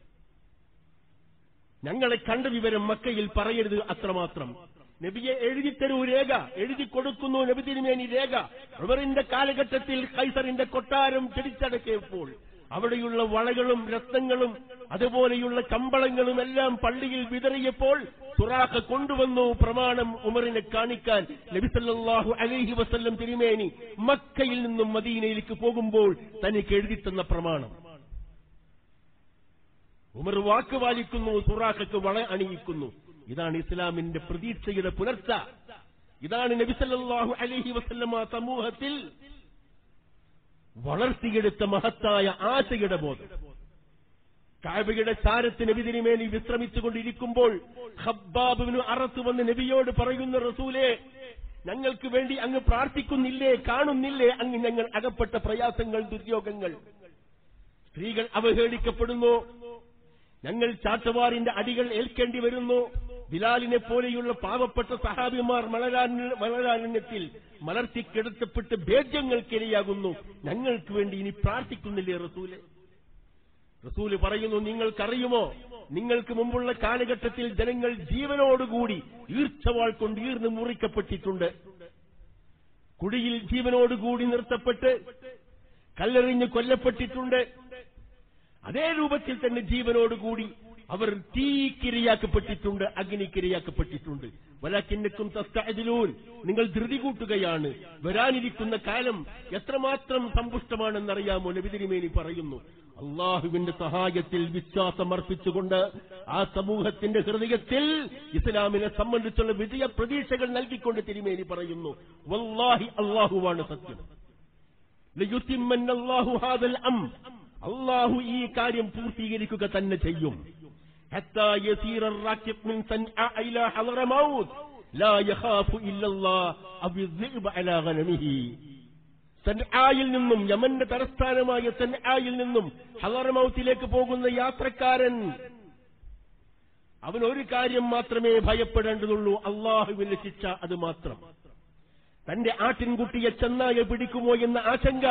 ഞങ്ങളെ കണ്ട വിവരം മക്കയിൽ പറയരുത് അത്രമാത്രം. നബിയെ എഴുതിത്തരൂ രേഖ. എഴുതി കൊടുക്കുന്നു നബി തിരുമേനി രേഖ. ഉമറിന്റെ കാലഘട്ടത്തിൽ കൈസറിന്റെ കൊട്ടാരം പിടിച്ചടക്കിയപ്പോൾ അവിടെയുള്ള വളകളും രത്നങ്ങളും അതുപോലെയുള്ള കമ്പളങ്ങളും എല്ലാം പള്ളിയിൽ വിതറിയപ്പോൾ സുറാഖ കൊണ്ടുവന്നു പ്രമാണം ഉമറിനെ കാണിക്കാൻ. നബി സല്ലല്ലാഹു അലൈഹി വസല്ലം തിരുമേനി മക്കയിൽ നിന്നും മദീനയിലേക്ക് പോകുമ്പോൾ തനിക്ക് എഴുതിത്തന്ന പ്രമാണം. ഉമർ വാക്ക് പാലിക്കുന്നു, സുറാഖക്ക് വള അണിയിക്കുന്നു. ഇതാണ് ഇസ്ലാമിന്റെ പ്രതീക്ഷയുടെ പുലർച്ച. ഇതാണ് നബി സല്ലല്ലാഹു അലൈഹി വസല്ലം സമൂഹത്തിൽ വളർത്തിയെടുത്ത മഹത്തായ ആശയുടെ ബോധം. കഅബയുടെ ചാരത്ത് നബി തിരുമേനി വിശ്രമിച്ചുകൊണ്ടിരിക്കുമ്പോൾ ഖബ്ബാബ് ഇബ്നു അറത്ത് വന്ന് നബിയോട് പറയുന്ന, റസൂലേ, ഞങ്ങൾക്ക് വേണ്ടി അങ്ങ് പ്രാർത്ഥിക്കുന്നില്ലേ, കാണുന്നില്ലേ അങ്ങ് ഞങ്ങൾ അകപ്പെട്ട പ്രയാസങ്ങൾ, ദുര്യോഗങ്ങൾ? സ്ത്രീകൾ അവഹേളിക്കപ്പെടുന്നു, ഞങ്ങൾ ചാട്ടവാറിന്റെ അടികൾ ഏൽക്കേണ്ടി വരുന്നു. ബിലാലിനെ പോലെയുള്ള പാവപ്പെട്ട സഹാബിമാർ മലരാരണ്യത്തിൽ മലർത്തിക്കിടത്തപ്പെട്ട് ഭേദ്യങ്ങൾക്കിരയാകുന്നു. ഞങ്ങൾക്ക് വേണ്ടി ഇനി പ്രാർത്ഥിക്കുന്നില്ലേ റസൂലെ? റസൂല് പറയുന്നു, നിങ്ങൾക്കറിയുമോ, നിങ്ങൾക്ക് മുമ്പുള്ള കാലഘട്ടത്തിൽ ജനങ്ങൾ ജീവനോടുകൂടി ഈർച്ചവാൾ കൊണ്ട് ഈർന്ന് മുറിക്കപ്പെട്ടിട്ടുണ്ട്. കുടിയിൽ ജീവനോടുകൂടി നിർത്തപ്പെട്ട് കല്ലെറിഞ്ഞ് കൊല്ലപ്പെട്ടിട്ടുണ്ട്. അതേ രൂപത്തിൽ തന്നെ ജീവനോടുകൂടി അവർ തീക്കിരയാക്കപ്പെട്ടിട്ടുണ്ട്, അഗ്നിക്കിരയാക്കപ്പെട്ടിട്ടുണ്ട്. വലാകിന്നക്കും തസ്തഅജിലൂൻ, നിങ്ങൾ ധൃതി കൂട്ടുകയാണ്. വരാനിരിക്കുന്ന കാലം എത്രമാത്രം സമ്പുഷ്ടമാണെന്നറിയാമോ? നബി തിരുമേനി പറയുന്നു, അള്ളാഹുവിന്റെ സഹായത്തിൽ വിശ്വാസമർപ്പിച്ചുകൊണ്ട് ആ സമൂഹത്തിന്റെ ഹൃദയത്തിൽ ഇസ്ലാമിനെ സംബന്ധിച്ചുള്ള വിജയ പ്രതീക്ഷകൾ നൽകിക്കൊണ്ട് തിരുമേനി പറയുന്നു, വല്ലാഹി, അള്ളാഹുവാണ് സത്യം. ലയുതിമ്മന്നല്ലാഹു ഹാദൽ അംർ, അള്ളാഹു ഈ കാര്യം പൂർത്തീകരിക്കുക തന്നെ ചെയ്യും. ഹത്താ യസീറ الراكب من صنعاء الى حضرموت لا يخاف الا الله ابي الذئب على غنمه. സൻആയിൽ നിന്നും, യമന്റെ തലസ്ഥാനമായ സൻആയിൽ നിന്നും ഹളറമൗത്തിലേക്ക് പോകുന്ന യാത്രക്കാരൻ അവൻ ഒരു കാര്യം മാത്രമേ ഭയപ്പെടേണ്ടതുള്ളൂ, അള്ളാഹുവിന്റെ ശിക്ഷ. അത് മാത്രം. തന്റെ ആട്ടിൻകുട്ടിയെ ചെന്നായ പിടിക്കുമോ എന്ന ആശങ്ക,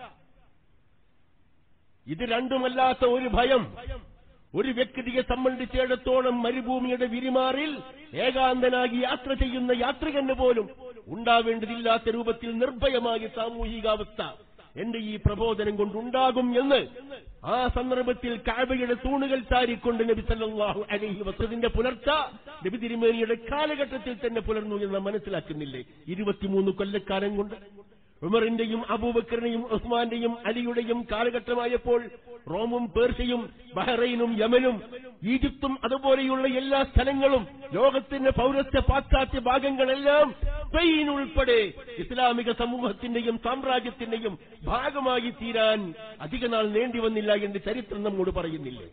ഇത് രണ്ടുമല്ലാത്ത ഒരു ഭയം ഒരു വ്യക്തിയെ സംബന്ധിച്ചിടത്തോളം മരുഭൂമിയുടെ വിരിമാറിൽ ഏകാന്തനായി യാത്ര ചെയ്യുന്ന യാത്രികന് പോലും ഉണ്ടാവേണ്ടതില്ലാത്ത രൂപത്തിൽ നിർഭയമായ സാമൂഹികാവസ്ഥ എന്റെ ഈ പ്രബോധനം കൊണ്ടുണ്ടാകും എന്ന് ആ സന്ദർഭത്തിൽ കഅബയുടെ തൂണുകൾ ചാരിക്കൊണ്ട് നബി സല്ലല്ലാഹു അലൈഹി വസല്ലമിന്റെ പുലർച്ച നബി തിരുമേനിയുടെ കാലഘട്ടത്തിൽ തന്നെ പുലർന്നു എന്ന് മനസ്സിലാക്കുന്നില്ലേ? ഇരുപത്തിമൂന്ന് കൊല്ലക്കാലം കൊണ്ട് ഉമറിന്റെയും അബൂബക്കറിന്റെയും ഉസ്മാന്റെയും അലിയുടെയും കാലഘട്ടമായപ്പോൾ റോമും പേർഷ്യയും ബഹ്റൈനും യമനും ഈജിപ്തും അതുപോലെയുള്ള എല്ലാ സ്ഥലങ്ങളും ലോകത്തിന്റെ പൗരസ്ത്യ പാശ്ചാത്യ ഭാഗങ്ങളെല്ലാം സ്പെയിൻ ഉൾപ്പെടെ ഇസ്ലാമിക സമൂഹത്തിന്റെയും സാമ്രാജ്യത്തിന്റെയും ഭാഗമായി തീരാൻ അധികനാൾ വേണ്ടി വന്നില്ല എന്ന് ചരിത്രം നമ്മോട് പറയുന്നില്ലേ?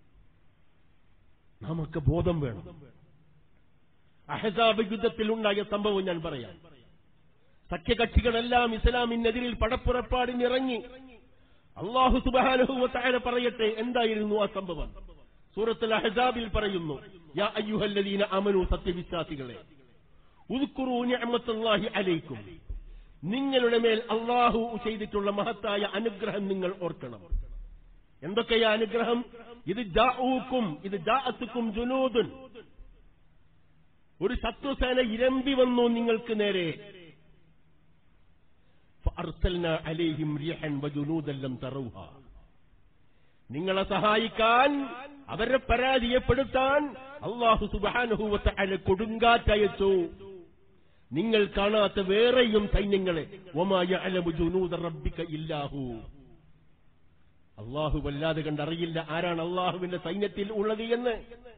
നമുക്ക് ബോധം വേണം. അഹ്സാബ് യുദ്ധത്തിൽ ഉണ്ടായ സംഭവം ഞാൻ പറയാം. സഖ്യകക്ഷികളെല്ലാം ഇസ്ലാമിനെതിരിൽ പടപ്പുറപ്പാടിനിറങ്ങി. അല്ലാഹു സുബ്ഹാനഹു വ തആല പറയട്ടെ എന്തായിരുന്നു ആ സംഭവം. സൂറത്തുൽ അഹ്സാബിൽ പറയുന്നു, യാ അയ്യുഹല്ലദീന ആമനൂ, സത്യവിശ്വാസികളെ, ഉദ്കുറൂ നിഅമത്തല്ലാഹി അലൈക്കും, നിങ്ങളുടെ മേൽ അല്ലാഹു ചെയ്തിട്ടുള്ള മഹത്തായ അനുഗ്രഹം നിങ്ങൾ ഓർക്കണം. എന്തൊക്കെയാ അനുഗ്രഹം? ഇത് ജാഊക്കും, ഇത് ജാഅത്തുക്കും ജുനൂദുൻ, ഒരു ശത്രുസേന ഇരമ്പി വന്നു നിങ്ങൾക്ക് നേരെ. ഫഅർസൽനാ അലൈഹിം റിഹൻ വജുനൂദൻ ലം തറൗഹാ, നിങ്ങളെ സഹായിക്കാൻ, അവരെ പരാജയപ്പെടുത്താൻ അല്ലാഹു സുബ്ഹാനഹു വ തആല കൊടുങ്കാറ്റയച്ചു, നിങ്ങൾ കാണാത്ത വേറെയും സൈന്യങ്ങളെ. വമാ യഅലമു ജുനൂദ റബ്ബിക ഇല്ലാഹു, അല്ലാഹു വല്ലാതെ കണ്ടറിയില്ല ആരാണ് അല്ലാഹുവിന്റെ സൈന്യത്തിൽ ഉള്ളത് എന്ന്.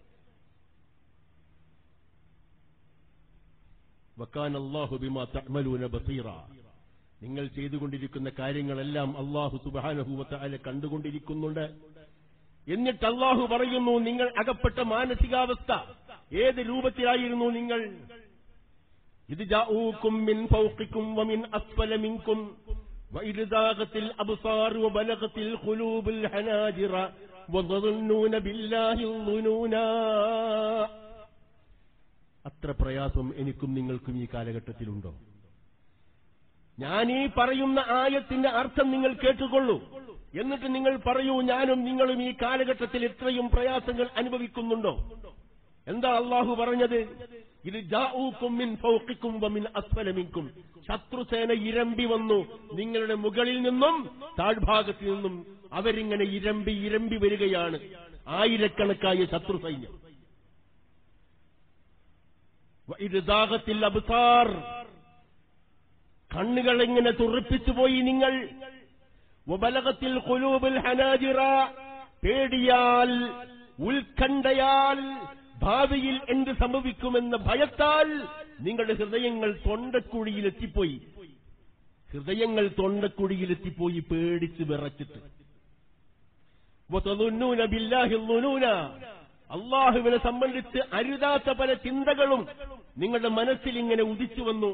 വകാന അല്ലാഹു ബിമാ തഅമലൂന ബസീറ, നിങ്ങൾ ചെയ്തുകൊണ്ടിരിക്കുന്ന കാര്യങ്ങളെല്ലാം അല്ലാഹു സുബ്ഹാനഹു വ തആല കണ്ടുകൊണ്ടിരിക്കുന്നുണ്ട്. എന്നിട്ട് അല്ലാഹു പറയുന്നു, നിങ്ങൾ അകപ്പെട്ട മാനസികാവസ്ഥ ഏത് രൂപത്തിലായിരുന്നു നിങ്ങൾ? ഇത് ജാഊകും മിൻ ഫൗഖികും വമിൻ അസ്ഫല മിൻകും വഇദ സാഗത്തിൽ അബ്സാർ വബലഗത്തിൽ ഖുലൂബുൽ ഹനാജിറ വദുന്നൂന ബില്ലാഹി ദുനൂനാ. അത്ര പ്രയാസം എനിക്കും നിങ്ങൾക്കും ഈ കാലഘട്ടത്തിലുണ്ടോ? ഞാൻ ഈ പറയുന്ന ആയത്തിന്റെ അർത്ഥം നിങ്ങൾ കേട്ടുകൊള്ളൂ. എന്നിട്ട് നിങ്ങൾ പറയൂ, ഞാനും നിങ്ങളും ഈ കാലഘട്ടത്തിൽ ഇത്രയും പ്രയാസങ്ങൾ അനുഭവിക്കുന്നുണ്ടോ? എന്താ അല്ലാഹു പറഞ്ഞത്? ഇത് ജാഊകും മിൻ ഫൗഖികും വമിൻ അസ്ഫല മിൻകും, ശത്രുസേന ഇരമ്പി വന്നു നിങ്ങളുടെ മുകളിൽ നിന്നും താഴ്ഭാഗത്തു നിന്നും. അവരിങ്ങനെ ഇരമ്പി ഇരമ്പി വരികയാണ്, ആയിരക്കണക്കായ ശത്രു സൈന്യം. വഇദ സാഗത്തിൽ അബ്സാർ, കണ്ണുകളെങ്ങനെ തുറപ്പിച്ചുപോയി നിങ്ങൾ. വബലഗത്തിൽ ഖുലൂബുൽ ഹനാജിറ, പേടിയാൽ, ഉത്കണ്ഠയാൽ, ഭാവിയിൽ എന്ത് സംഭവിക്കുമെന്ന ഭയത്താൽ നിങ്ങളുടെ ഹൃദയങ്ങൾ തൊണ്ടക്കുഴിയിലെത്തിപ്പോയി. ഹൃദയങ്ങൾ തൊണ്ടക്കുഴിയിലെത്തിപ്പോയി പേടിച്ച് വിറച്ചിട്ട്. വതദുന്നൂന ബില്ലാഹി ദുനൂന, അല്ലാഹുവിനെ സംബന്ധിച്ച് അരുതാത്ത പല ചിന്തകളും നിങ്ങളുടെ മനസ്സിൽ ഇങ്ങനെ ഉദിച്ചു വന്നു.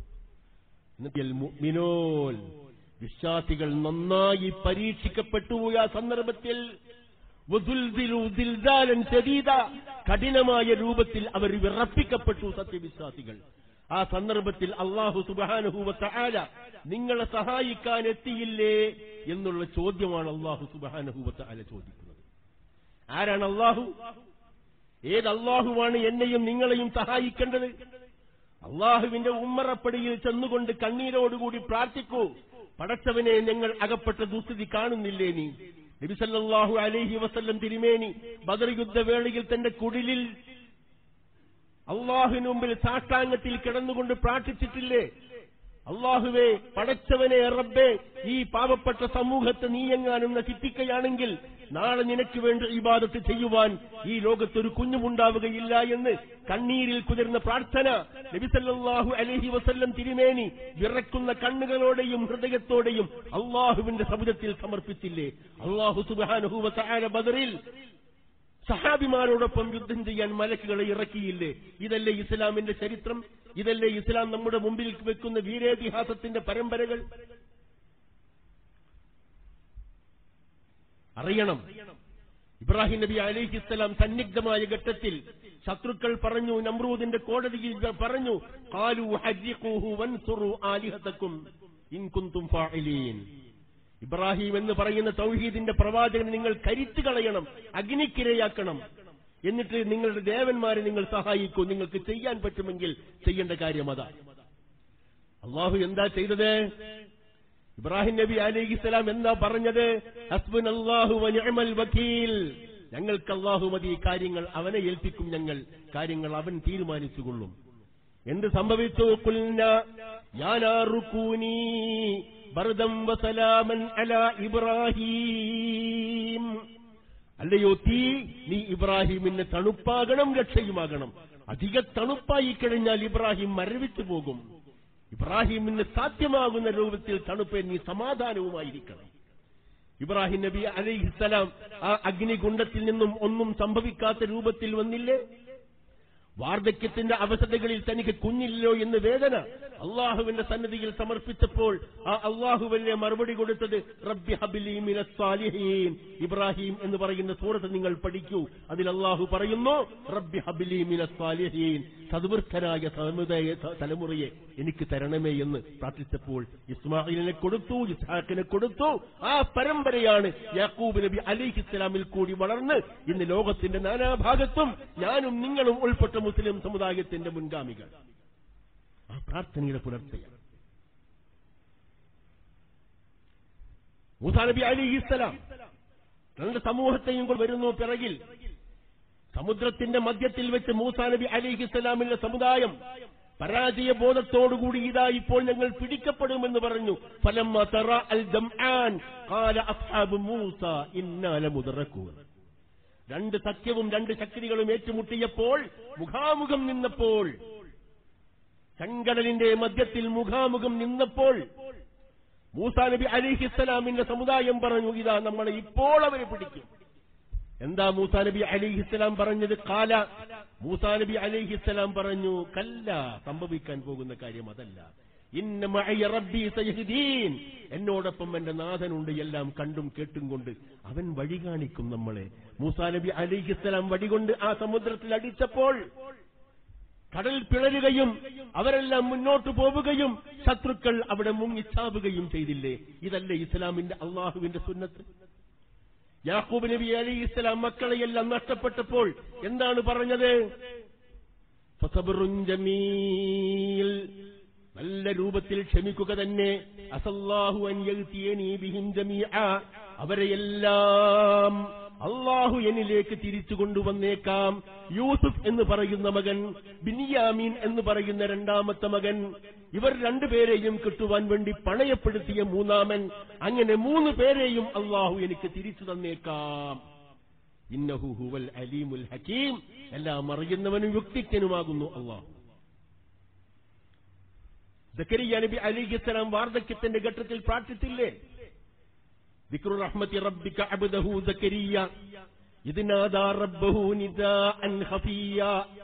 മുഅ്മിനൂൻ, വിശ്വാസികൾ നന്നായി പരീക്ഷിക്കപ്പെട്ടു. ആ സന്ദർഭത്തിൽ വസുൽസിലു സിൽസാലൻ ശദീദ, കഠിനമായ രൂപത്തിൽ അവർ വിറപ്പിക്കപ്പെട്ടു സത്യവിശ്വാസികൾ. ആ സന്ദർഭത്തിൽ അല്ലാഹു സുബ്ഹാനഹു വ തആല നിങ്ങളെ സഹായിക്കാൻ എത്തിയില്ലേ എന്നുള്ള ചോദ്യമാണ് അല്ലാഹു സുബ്ഹാനഹു വ തആല ചോദിക്കുന്നത്. ആരാണ് അല്ലാഹു? ഏത് അല്ലാഹുവാണ് എന്നെയും നിങ്ങളെയും സഹായിക്കേണ്ടത്? അള്ളാഹുവിന്റെ ഉമ്മറപ്പടിയിൽ ചെന്നുകൊണ്ട് കണ്ണീരോടുകൂടി പ്രാർത്ഥിക്കൂ, പടച്ചവനെ ഞങ്ങൾ അകപ്പെട്ട ദുസ്ഥിതി കാണുന്നില്ലേ നീ? നബി സല്ലല്ലാഹു അലൈഹി വസല്ലം തിരുമേനി ബദർ യുദ്ധവേളയിൽ തന്റെ കുടിലിൽ അള്ളാഹുവിന് മുമ്പിൽ സാഷ്ടാംഗത്തിൽ കിടന്നുകൊണ്ട് പ്രാർത്ഥിച്ചിട്ടില്ലേ? അള്ളാഹുവേ, പടച്ചവനെ, റബ്ബേ, ഈ പാവപ്പെട്ട സമൂഹത്തെ നീ എങ്ങാനും നശിപ്പിക്കുകയാണെങ്കിൽ നാളെ നിനക്ക് വേണ്ടി ഇബാദത്ത് ചെയ്യുവാൻ ഈ ലോകത്തൊരു കുഞ്ഞുമുണ്ടാവുകയില്ല എന്ന് കണ്ണീരിൽ കുതിർന്ന പ്രാർത്ഥന നബി സല്ലല്ലാഹു അലൈഹി വസല്ലം തിരുമേനി വിറക്കുന്ന കണ്ണുകളോടെയും ഹൃദയത്തോടെയും അള്ളാഹുവിന്റെ സമുദ്രത്തിൽ സമർപ്പിച്ചില്ലേ? അള്ളാഹു സുബ്ഹാനഹു വ തആല ബദറിൽ സഹാബിമാരോടൊപ്പം യുദ്ധം ചെയ്യാൻ മലക്കുകളെ ഇറക്കിയില്ലേ? ഇതല്ലേ ഇസ്ലാമിന്റെ ചരിത്രം? ഇതല്ലേ ഇസ്ലാം നമ്മുടെ മുമ്പിൽ വെക്കുന്ന വീരേതിഹാസത്തിന്റെ പരമ്പരകൾ? അറിയണം. ഇബ്രാഹിം നബി അലൈഹിസ്സലാം സന്നിഗ്ധമായ ഘട്ടത്തിൽ ശത്രുക്കൾ പറഞ്ഞു, നമ്രൂദിന്റെ കോടതിയിൽ പറഞ്ഞു, ഖാലൂ ഹജ്ജിഖൂഹു വൻസുറു ആലിഹതക്കും ഇൻ കുൻതും ഫാഇലീൻ. ഇബ്രാഹിം എന്ന് പറയുന്ന തൗഹീദിന്റെ പ്രവാചകനെ നിങ്ങൾ കരിച്ചു കളയണം, അഗ്നിക്കിരയാക്കണം, എന്നിട്ട് നിങ്ങളുടെ ദേവന്മാരെ നിങ്ങൾ സഹായിക്കൂ, നിങ്ങൾക്ക് ചെയ്യാൻ പറ്റുമെങ്കിൽ ചെയ്യേണ്ട കാര്യം അതാണ്. അള്ളാഹു എന്താ ചെയ്തത്? ഇബ്രാഹിം നബി അലൈഹിസ്സലാം എന്താ പറഞ്ഞത്? ഹസ്ബുനല്ലാഹു വനിഅമൽ വകീൽ. ഞങ്ങൾക്ക് അല്ലാഹു മതി, കാര്യങ്ങൾ അവനെ ഏൽപ്പിക്കും, ഞങ്ങൾ കാര്യങ്ങൾ അവൻ തീരുമാനിച്ചുകൊള്ളും. എന്ത് സംഭവിച്ചു? ഖുൽനാ യാ നാറു കൂനി ബർദം വസലാമൻ അലാ ഇബ്രാഹീം. അല്ലയോ തീ, നീ ഇബ്രാഹിമിന് തണുപ്പാകണം, രക്ഷയുമാകണം. അധിക തണുപ്പായി കഴിഞ്ഞാൽ ഇബ്രാഹിം മരവിച്ചു പോകും. ഇബ്രാഹിമിന് സാധ്യമാകുന്ന രൂപത്തിൽ തണുപ്പ്, നീ സമാധാനവുമായിരിക്കണം. ഇബ്രാഹിം നബി അലൈഹിസ്സലാം ആ അഗ്നികുണ്ഡത്തിൽ നിന്നും ഒന്നും സംഭവിക്കാത്ത രൂപത്തിൽ വന്നില്ലേ? വാർദ്ധക്യത്തിന്റെ അവസ്ഥകളിൽ തനിക്ക് കുഞ്ഞില്ലോ എന്ന് വേദന അള്ളാഹുവിന്റെ സന്നിധിയിൽ സമർപ്പിച്ചപ്പോൾ ആ അള്ളാഹുവിനെ മറുപടി കൊടുത്തത് റബ്ബി ഹബ്ലി മിനസ് സാലിഹീൻ. ഇബ്രാഹിം എന്ന് പറയുന്ന സൂറത്ത് നിങ്ങൾ പഠിക്കൂ. അതിൽ അള്ളാഹു പറയുന്നു, റബ്ബി ഹബ്ലി മിനസ് സാലിഹീൻ, സദ്വൃദ്ധരായ സമുദായ തലമുറയെ എനിക്ക് തരണമേ എന്ന് പ്രാർത്ഥിച്ചപ്പോൾ ഇസ്മായിലിനെ കൊടുത്തു, ഇസ്ഹാഖിനെ കൊടുത്തു. ആ പരമ്പരയാണ് യാക്കൂബ് നബി അലൈഹിസ്സലാമിൽ കൂടി വളർന്ന് ഇന്ന് ലോകത്തിന്റെ നാനാഭാഗത്തും ഞാനും നിങ്ങളും ഉൾപ്പെട്ട മുസ്ലിം സമുദായത്തിന്റെ മുൻഗാമികൾ. ആ പ്രാർത്ഥനയുടെ പുലർച്ചയാണ്. മൂസാ നബി അലൈഹിസ്സലാം തന്റെ സമൂഹത്തെയും കൊണ്ട് വരുന്നു പിറകിൽ. സമുദ്രത്തിന്റെ മധ്യത്തിൽ വെച്ച് മൂസാ നബി അലൈഹിസ്സലാമിന്റെ സമുദായം പരാജയ ബോധത്തോടുകൂടി ഇതാ ഇപ്പോൾ ഞങ്ങൾ പിടിക്കപ്പെടുമെന്ന് പറഞ്ഞു. ഫലമ്മ തറ അൽ ജംആൻ ഖാല അസ്ഹാബു മൂസ ഇന്നാ ലമുദ്റകൂൻ. രണ്ട് സത്യവും രണ്ട് ശക്തികളും ഏറ്റുമുട്ടിയപ്പോൾ, മുഖാമുഖം നിന്നപ്പോൾ, ചെങ്കടലിന്റെ മധ്യത്തിൽ മുഖാമുഖം നിന്നപ്പോൾ മൂസാ നബി അലൈഹിസ്സലാമിന്റെ സമുദായം പറഞ്ഞു, ഇതാ നമ്മളെ ഇപ്പോൾ അവരെ പിടിക്കും. എന്താ മൂസാ നബി അലൈഹിസ്സലാം പറഞ്ഞത്? ഖാല, മൂസാ നബി അലൈഹിസ്സലാം പറഞ്ഞു, കല്ല, സംഭവിക്കാൻ പോകുന്ന കാര്യം അതല്ല. ഇന്ന മഅയ റബ്ബി സയഹ്ദീൻ, എന്നോടൊപ്പം എന്റെ നാഥനുണ്ട്, എല്ലാം കണ്ടും കേട്ടും കൊണ്ട് അവൻ വഴി കാണിക്കും നമ്മളെ. മൂസാ നബി അലൈഹിസ്സലാം വടികൊണ്ട് ആ സമുദ്രത്തിൽ അടിച്ചപ്പോൾ കടൽ പിളരുകയും അവരെല്ലാം മുന്നോട്ട് പോവുകയും ശത്രുക്കൾ അവിടെ മുങ്ങിച്ചാവുകയും ചെയ്തില്ലേ? ഇതല്ലേ ഇസ്ലാമിന്റെ അള്ളാഹുവിന്റെ സുന്നത്ത്? യാക്കൂബ് നബി അലൈഹിസ്സലാം മക്കളെയെല്ലാം നഷ്ടപ്പെട്ടപ്പോൾ എന്താണ് പറഞ്ഞത്? ഫസബ്റുൻ ജമീൽ, നല്ല രൂപത്തിൽ ക്ഷമിക്കുക തന്നെ. അസല്ലാഹു അൻ യഗ്തിയനി ബിഹിം ജമീഅ, അവരെയെല്ലാം അള്ളാഹു എന്നിലേക്ക് തിരിച്ചു കൊണ്ടുവന്നേക്കാം. യൂസുഫ് എന്ന് പറയുന്ന മകൻ, ബിനിയാമീൻ എന്ന് പറയുന്ന രണ്ടാമത്തെ മകൻ, ഇവർ രണ്ടുപേരെയും കിട്ടുവാൻ വേണ്ടി പണയപ്പെടുത്തിയ മൂന്നാമൻ, അങ്ങനെ മൂന്ന് പേരെയും അള്ളാഹു എനിക്ക് തിരിച്ചു തന്നേക്കാം. ഇന്നഹു ഹുവൽ അലീമുൽ ഹകീം, എല്ലാം അറിയുന്നവനും യുക്തിജ്ഞനുമാകുന്നു അള്ളാഹു. സക്കരിയ നബി അലൈഹിസ്സലാം വാർദ്ധക്യത്തിന്റെ ഘട്ടത്തിൽ പ്രാർത്ഥിച്ചില്ലേ? ദിക്റു റഹ്മത്തി റബ്ബിക അബ്ദഹു സക്കരിയ ഇദ് നാദാ റബ്ബഹു നിദാഅൻ ഖഫിയ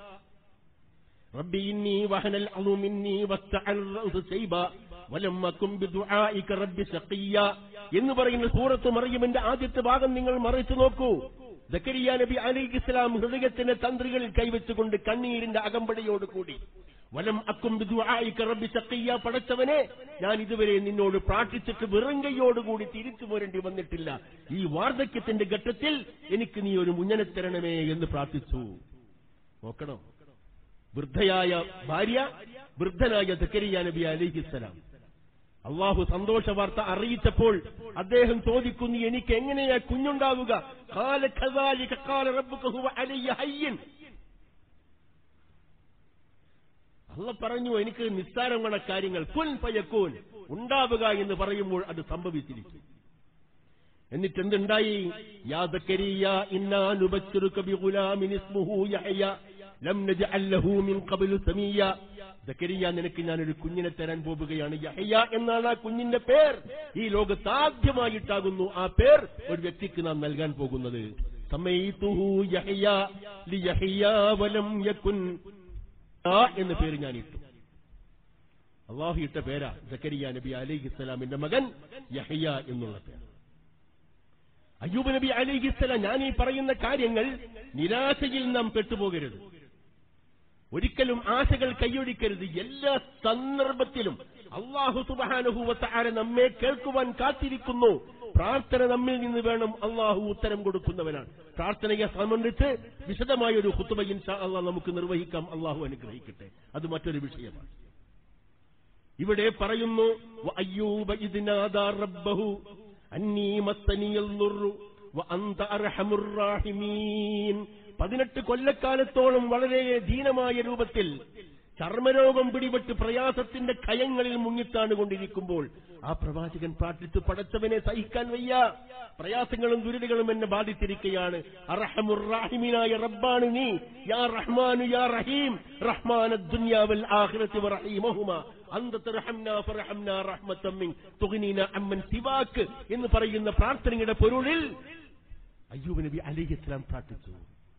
റബ്ബി ഇന്നി വഹനൽ അളു മിന്നി വസ്തഅൽ റഅസു ശൈബ വലം അകും ബിദുആഇക റബ്ബി ശഖിയ എന്ന് പറയുന്ന സൂറത്ത് മറിയമിന്റെ ആദ്യത്തെ ഭാഗം നിങ്ങൾ മറിച്ചു നോക്കൂ. സക്കരിയ നബി അലൈഹിസ്സലാം ഹൃദയത്തിന്റെ തന്ത്രികളിൽ കൈവച്ചുകൊണ്ട് കണ്ണീരിന്റെ അകമ്പടിയോടുകൂടി വലം അക്കും ബിദുആഇക റബ്ബി ശഖിയ, പടച്ചവനെ, ഞാൻ ഇതുവരെ നിന്നോട് പ്രാർത്ഥിച്ചിട്ട് വെറുങ്കയോടുകൂടി തിരിച്ചു പോരേണ്ടി വന്നിട്ടില്ല. ഈ വാർദ്ധക്യത്തിന്റെ ഘട്ടത്തിൽ എനിക്ക് നീ ഒരു മുന്നനെ തരണമേ എന്ന് പ്രാർത്ഥിച്ചു. നോക്കണം, വൃദ്ധയായ ഭാര്യ, വൃദ്ധനായ സക്കരിയ നബി അലൈഹിസ്സലാം. അള്ളാഹു സന്തോഷ വാർത്ത അറിയിച്ചപ്പോൾ അദ്ദേഹം ചോദിക്കുന്നു, എനിക്ക് എങ്ങനെയാ കുഞ്ഞുണ്ടാവുക? ഖാല കദാലിക ഖാല റബ്ബുക ഹുവ അലയ്യ ഹയ്യിൻ. അള്ള പറഞ്ഞു, എനിക്ക് നിസ്സാരമായ കാര്യങ്ങൾ, കുൻ ഫയകൂൻ, ഉണ്ടാവുക എന്ന് പറയുമ്പോൾ അത് സംഭവിച്ചിരിക്കും. എന്നിട്ട് എന്തുണ്ടായി? യാ സക്കരിയ ഇന്നാ നുബശ്ശിറുക ബിഗുലാമിൻ ഇസ്മുഹു യഹ്യ ലം നജ്അൽ ലഹു മിൻ ഖബ്ലു സമീയ. സക്കരിയ, നിനക്ക് ഞാനൊരു കുഞ്ഞിനെ തരാൻ പോവുകയാണ്. യഹ്യ എന്നാണ് ആ കുഞ്ഞിന്റെ പേർ. ഈ ലോകത്ത് ആദ്യമായിട്ടാകുന്നു ആ പേർ ഒരു വ്യക്തിക്ക് നാം നൽകാൻ പോകുന്നത്. സമൈതുഹു യഹ്യ ലിയഹ്യ വലം യകുൻ എന്ന പേര് ഞാൻ ഇട്ടു. അള്ളാഹു ഇട്ട പേരാ സക്കരിയ നബി അലൈഹിസ്സലാമിന്റെ മകൻ യഹ്യ എന്നുള്ള പേര്. അയ്യൂബ് നബി അലൈഹിസ്സലാം, ഞാൻ ഈ പറയുന്ന കാര്യങ്ങൾ നിരാശയിൽ നാം പെട്ടുപോകരുത്. ഒരിക്കലും ആശകൾ കൈയൊഴിക്കരുത്. എല്ലാ സന്ദർഭത്തിലും അല്ലാഹു സുബ്ഹാനഹു വ തആല നമ്മെ കേൾക്കുവാൻ കാത്തിരിക്കുന്നു. പ്രാർത്ഥന നമ്മിൽ നിന്ന് വേണം. അല്ലാഹു ഉത്തരം കൊടുക്കുന്നവനാണ്. പ്രാർത്ഥനയെ സംബന്ധിച്ച് വിശദമായ ഒരു ഖുത്ബ ഇൻഷാ അല്ലാഹ് നമുക്ക് നിർവഹിക്കാം. അല്ലാഹു അനുഗ്രഹിക്കട്ടെ. അത് മറ്റൊരു വിഷയമാണ്. ഇവിടെ പറയുന്നു, വഅയ്യൂബ ഇദ് നാദാ റബ്ബഹു അന്നീ മസ്സനിയൽ ദുർറു വഅൻത അർഹമുർ റഹീമീൻ. പതിനെട്ട് കൊല്ലക്കാലത്തോളം വളരെ ദീനമായ രൂപത്തിൽ ചർമ്മരോഗം പിടിപെട്ട് പ്രയാസത്തിന്റെ കയങ്ങളിൽ മുങ്ങിത്താണ് കൊണ്ടിരിക്കുമ്പോൾ ആ പ്രവാചകൻ പ്രാർത്ഥിച്ചു, പടച്ചവനെ സഹിക്കാൻ വയ്യ, പ്രയാസങ്ങളും ദുരിതങ്ങളും എന്നെ ബാധിച്ചിരിക്കുകയാണ്. അർഹമുർ റഹീമീനായ റബ്ബാണ് നീ, യാ റഹ്മാനു യാ റഹീം, റഹ്മാനദ് ദുനിയാ വൽ ആഖിറതി വറഹീമഹുമാ അന്ത തർഹംനാ ഫർഹംനാ റഹ്മതൻ മിൻ തുഗ്നീനാ അമ്മൻ സിവാക് എന്ന് പറയുന്ന പ്രാർത്ഥനയുടെ പൊരുളിൽ അയ്യൂബ് നബി അലൈഹിസ്സലാം പ്രാർത്ഥിച്ചു.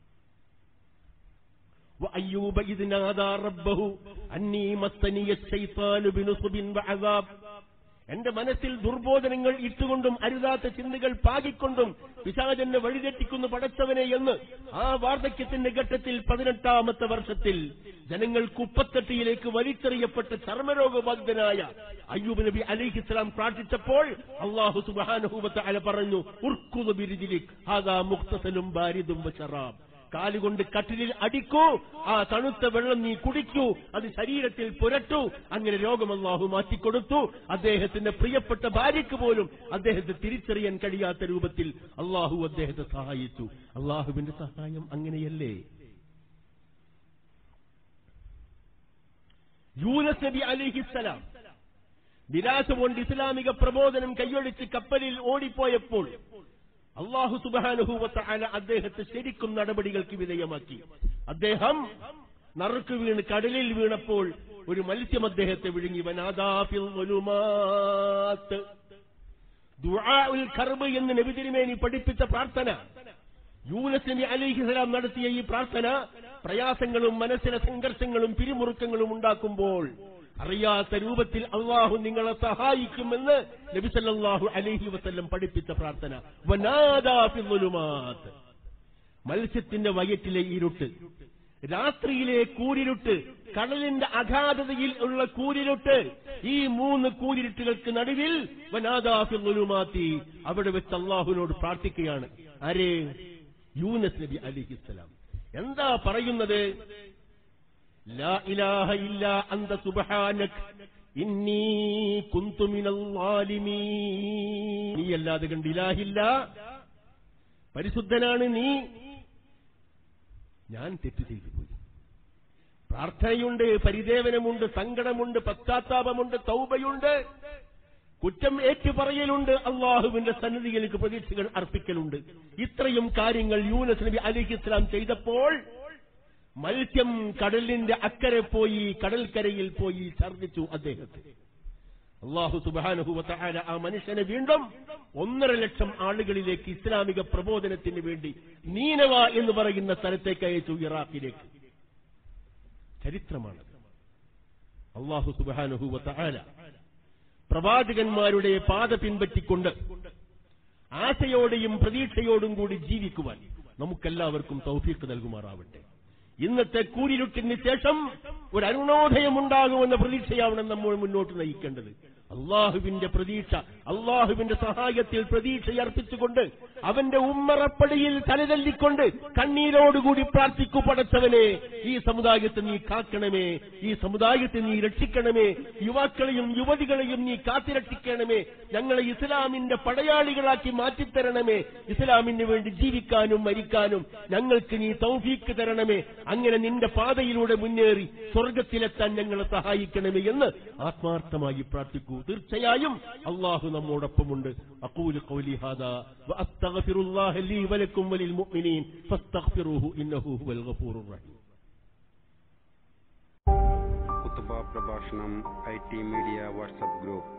وأيوب إذ نادى ربه أني مسني الشيطان بنصب وعذاب. എന്റെ മനസ്സിൽ ദുർബോധനങ്ങൾ ഇട്ടുകൊണ്ടും അരുതാത്ത ചിന്തകൾ പാകിക്കൊണ്ടും പിശാചെന്നെ വഴിതെറ്റിക്കുന്നു പടച്ചവനെ എന്ന് ആ വാർദ്ധക്യത്തിന്റെ ഘട്ടത്തിൽ പതിനെട്ടാമത്തെ വർഷത്തിൽ ജനങ്ങൾ കുപ്പത്തട്ടിയിലേക്ക് വലിച്ചെറിയപ്പെട്ട ചർമ്മരോഗബാധിതനായ അയ്യൂബ് നബി അലൈഹിസ്സലാം പ്രാർത്ഥിച്ചപ്പോൾ അല്ലാഹു സുബ്ഹാനഹു വ തആല പറഞ്ഞു, ഉർകുദ് ബിരിജ്ലിക് ഹാദാ മുഖ്തസലും ബാരിദും വശറാബ്. കാലുകൊണ്ട് കട്ടിലിൽ അടിക്കൂ, ആ തണുത്ത വെള്ളം നീ കുടിക്കൂ, അത് ശരീരത്തിൽ പുരട്ടൂ. അങ്ങനെ രോഗം അല്ലാഹു മാറ്റിക്കൊടുത്തു. അദ്ദേഹത്തിന്റെ പ്രിയപ്പെട്ട ഭാര്യയ്ക്ക് പോലും അദ്ദേഹത്തെ തിരിച്ചറിയാൻ കഴിയാത്ത രൂപത്തിൽ അല്ലാഹു അദ്ദേഹത്തെ സഹായിച്ചു. അല്ലാഹുവിന്റെ സഹായം അങ്ങനെയല്ലേ? യൂനുസ് നബി അലൈഹിസ്സലാം നിരാശ കൊണ്ട് ഇസ്ലാമിക പ്രബോധനം കൈയൊഴിച്ച് കപ്പലിൽ ഓടിപ്പോയപ്പോൾ അല്ലാഹു സുബ്ഹാനഹു വ തആല അദ്ദേഹത്തെ ശരിക്കും നടപടികൾക്ക് വിധേയമാക്കി. അദ്ദേഹം നറുക്ക് വീണ് കടലിൽ വീണപ്പോൾ ഒരു മത്സ്യം അദ്ദേഹത്തെ വിഴുങ്ങി. വനാദാ ഫിൽ ളുലുമാത്ത്, ദുആഉൽ കർബ് എന്ന് നബി തിരുമേനി പഠിപ്പിച്ച പ്രാർത്ഥന. യൂനുസ് നബി അലൈഹിസ്സലാം നടത്തിയ ഈ പ്രാർത്ഥന പ്രയാസങ്ങളും മനസ്സിലെ സംഘർഷങ്ങളും പിരിമുറുക്കങ്ങളും ഉണ്ടാക്കുമ്പോൾ അറിയാത്ത രൂപത്തിൽ അല്ലാഹു നിങ്ങളെ സഹായിക്കുമെന്ന് നബി സല്ലല്ലാഹു അലൈഹി വസല്ലം പഠിപ്പിച്ച പ്രാർത്ഥന. വനാദാ ഫിൽ ളുലുമാത്ത്, മത്സ്യത്തിന്റെ വയറ്റിലെ ഇരുട്ട്, രാത്രിയിലെ കൂരിരുട്ട്, കടലിന്റെ അഗാധതയിൽ ഉള്ള കൂരിരുട്ട്, ഈ മൂന്ന് കൂരിരുട്ടുകൾക്ക് നടുവിൽ വനാദാ ഫിൽ ളുലുമാത്തി, അവിടെ വെച്ച് അല്ലാഹുവിനോട് പ്രാർത്ഥിക്കുകയാണ്. ആരെ? യൂനുസ് നബി അലൈഹിസ്സലാം. എന്താ പറയുന്നത്? ലാ ഇലാഹ ഇല്ലാ അന്ത സുബ്ഹാനക ഇന്നി കുന്തു മിനൽ ളാലിമീൻ. നീ അല്ലാതെ കണ്ട് ഇലാഹില്ല, പരിശുദ്ധനാണ് നീ, ഞാൻ തെറ്റ് ചെയ്തു പോയി. പ്രാർത്ഥനയുണ്ട്, പരിദേവനമുണ്ട്, സങ്കടമുണ്ട്, പശ്ചാത്താപമുണ്ട്, തൗബയുണ്ട്, കുറ്റം ഏറ്റുപറയലുണ്ട്, അള്ളാഹുവിന്റെ സന്നിധിയിലേക്ക് പ്രതീക്ഷകൾ അർപ്പിക്കലുണ്ട്. ഇത്രയും കാര്യങ്ങൾ യൂനുസ് നബി അലൈഹിസ്സലാം ചെയ്തപ്പോൾ മത്സ്യം കടലിന്റെ അക്കരെ പോയി, കടൽക്കരയിൽ പോയി ഛർദ്ദിച്ചു അദ്ദേഹത്തെ. അല്ലാഹു സുബ്ഹാനഹു വ തആല ആ മനുഷ്യനെ വീണ്ടും ഒന്നര ലക്ഷം ആളുകളിലേക്ക് ഇസ്ലാമിക പ്രബോധനത്തിന് വേണ്ടി നീനവ എന്ന് പറയുന്ന സ്ഥലത്തേക്ക് അയച്ചു, ഇറാഖിലേക്ക്. ചരിത്രമാണ്. അല്ലാഹു സുബ്ഹാനഹു വ തആല പ്രവാചകന്മാരുടെ പാത പിൻപറ്റിക്കൊണ്ട് ആശയോടെയും പ്രതീക്ഷയോടും കൂടി ജീവിക്കുവാൻ നമുക്കെല്ലാവർക്കും തൗഫീഖ് നൽകുമാറാവട്ടെ. ഇന്നത്തെ കൂരിരുട്ടിന് ശേഷം ഒരു അരുണോദയമുണ്ടാകുമെന്ന പ്രതീക്ഷയാവണം നമ്മൾ മുന്നോട്ട് നയിക്കേണ്ടത്. അള്ളാഹുവിന്റെ പ്രതീക്ഷ, അള്ളാഹുവിന്റെ സഹായത്തിൽ പ്രതീക്ഷയർപ്പിച്ചുകൊണ്ട് അവന്റെ ഉമ്മറപ്പടിയിൽ തലതല്ലിക്കൊണ്ട് കണ്ണീരോടുകൂടി പ്രാർത്ഥിക്കു, പടച്ചവനെ ഈ സമുദായത്തെ നീ കാക്കണമേ, ഈ സമുദായത്തെ നീ രക്ഷിക്കണമേ, യുവാക്കളെയും യുവതികളെയും നീ കാത്തിരക്ഷിക്കണമേ, ഞങ്ങളെ ഇസ്ലാമിന്റെ പടയാളികളാക്കി മാറ്റിത്തരണമേ, ഇസ്ലാമിന് വേണ്ടി ജീവിക്കാനും മരിക്കാനും ഞങ്ങൾക്ക് നീ തൗഫീക്ക് തരണമേ, അങ്ങനെ നിന്റെ പാതയിലൂടെ മുന്നേറി സ്വർഗത്തിലെത്താൻ ഞങ്ങളെ സഹായിക്കണമേ എന്ന് ആത്മാർത്ഥമായി പ്രാർത്ഥിക്കൂ. തീർച്ചയായും അല്ലാഹു നമ്മോടൊപ്പമുണ്ട്. അഖൂലു ഖൗലി ഹാദാ വഅസ്തഗ്ഫിറുല്ലാഹ ലീ വലക്കും വലിൽ മുഅ്മിനീൻ ഫസ്തഗ്ഫിറൂഹു ഇന്നഹു ഹുവൽ ഗഫൂറുർ റഹീം. ഖുത്ബ പ്രഭാഷണം I T media WhatsApp group.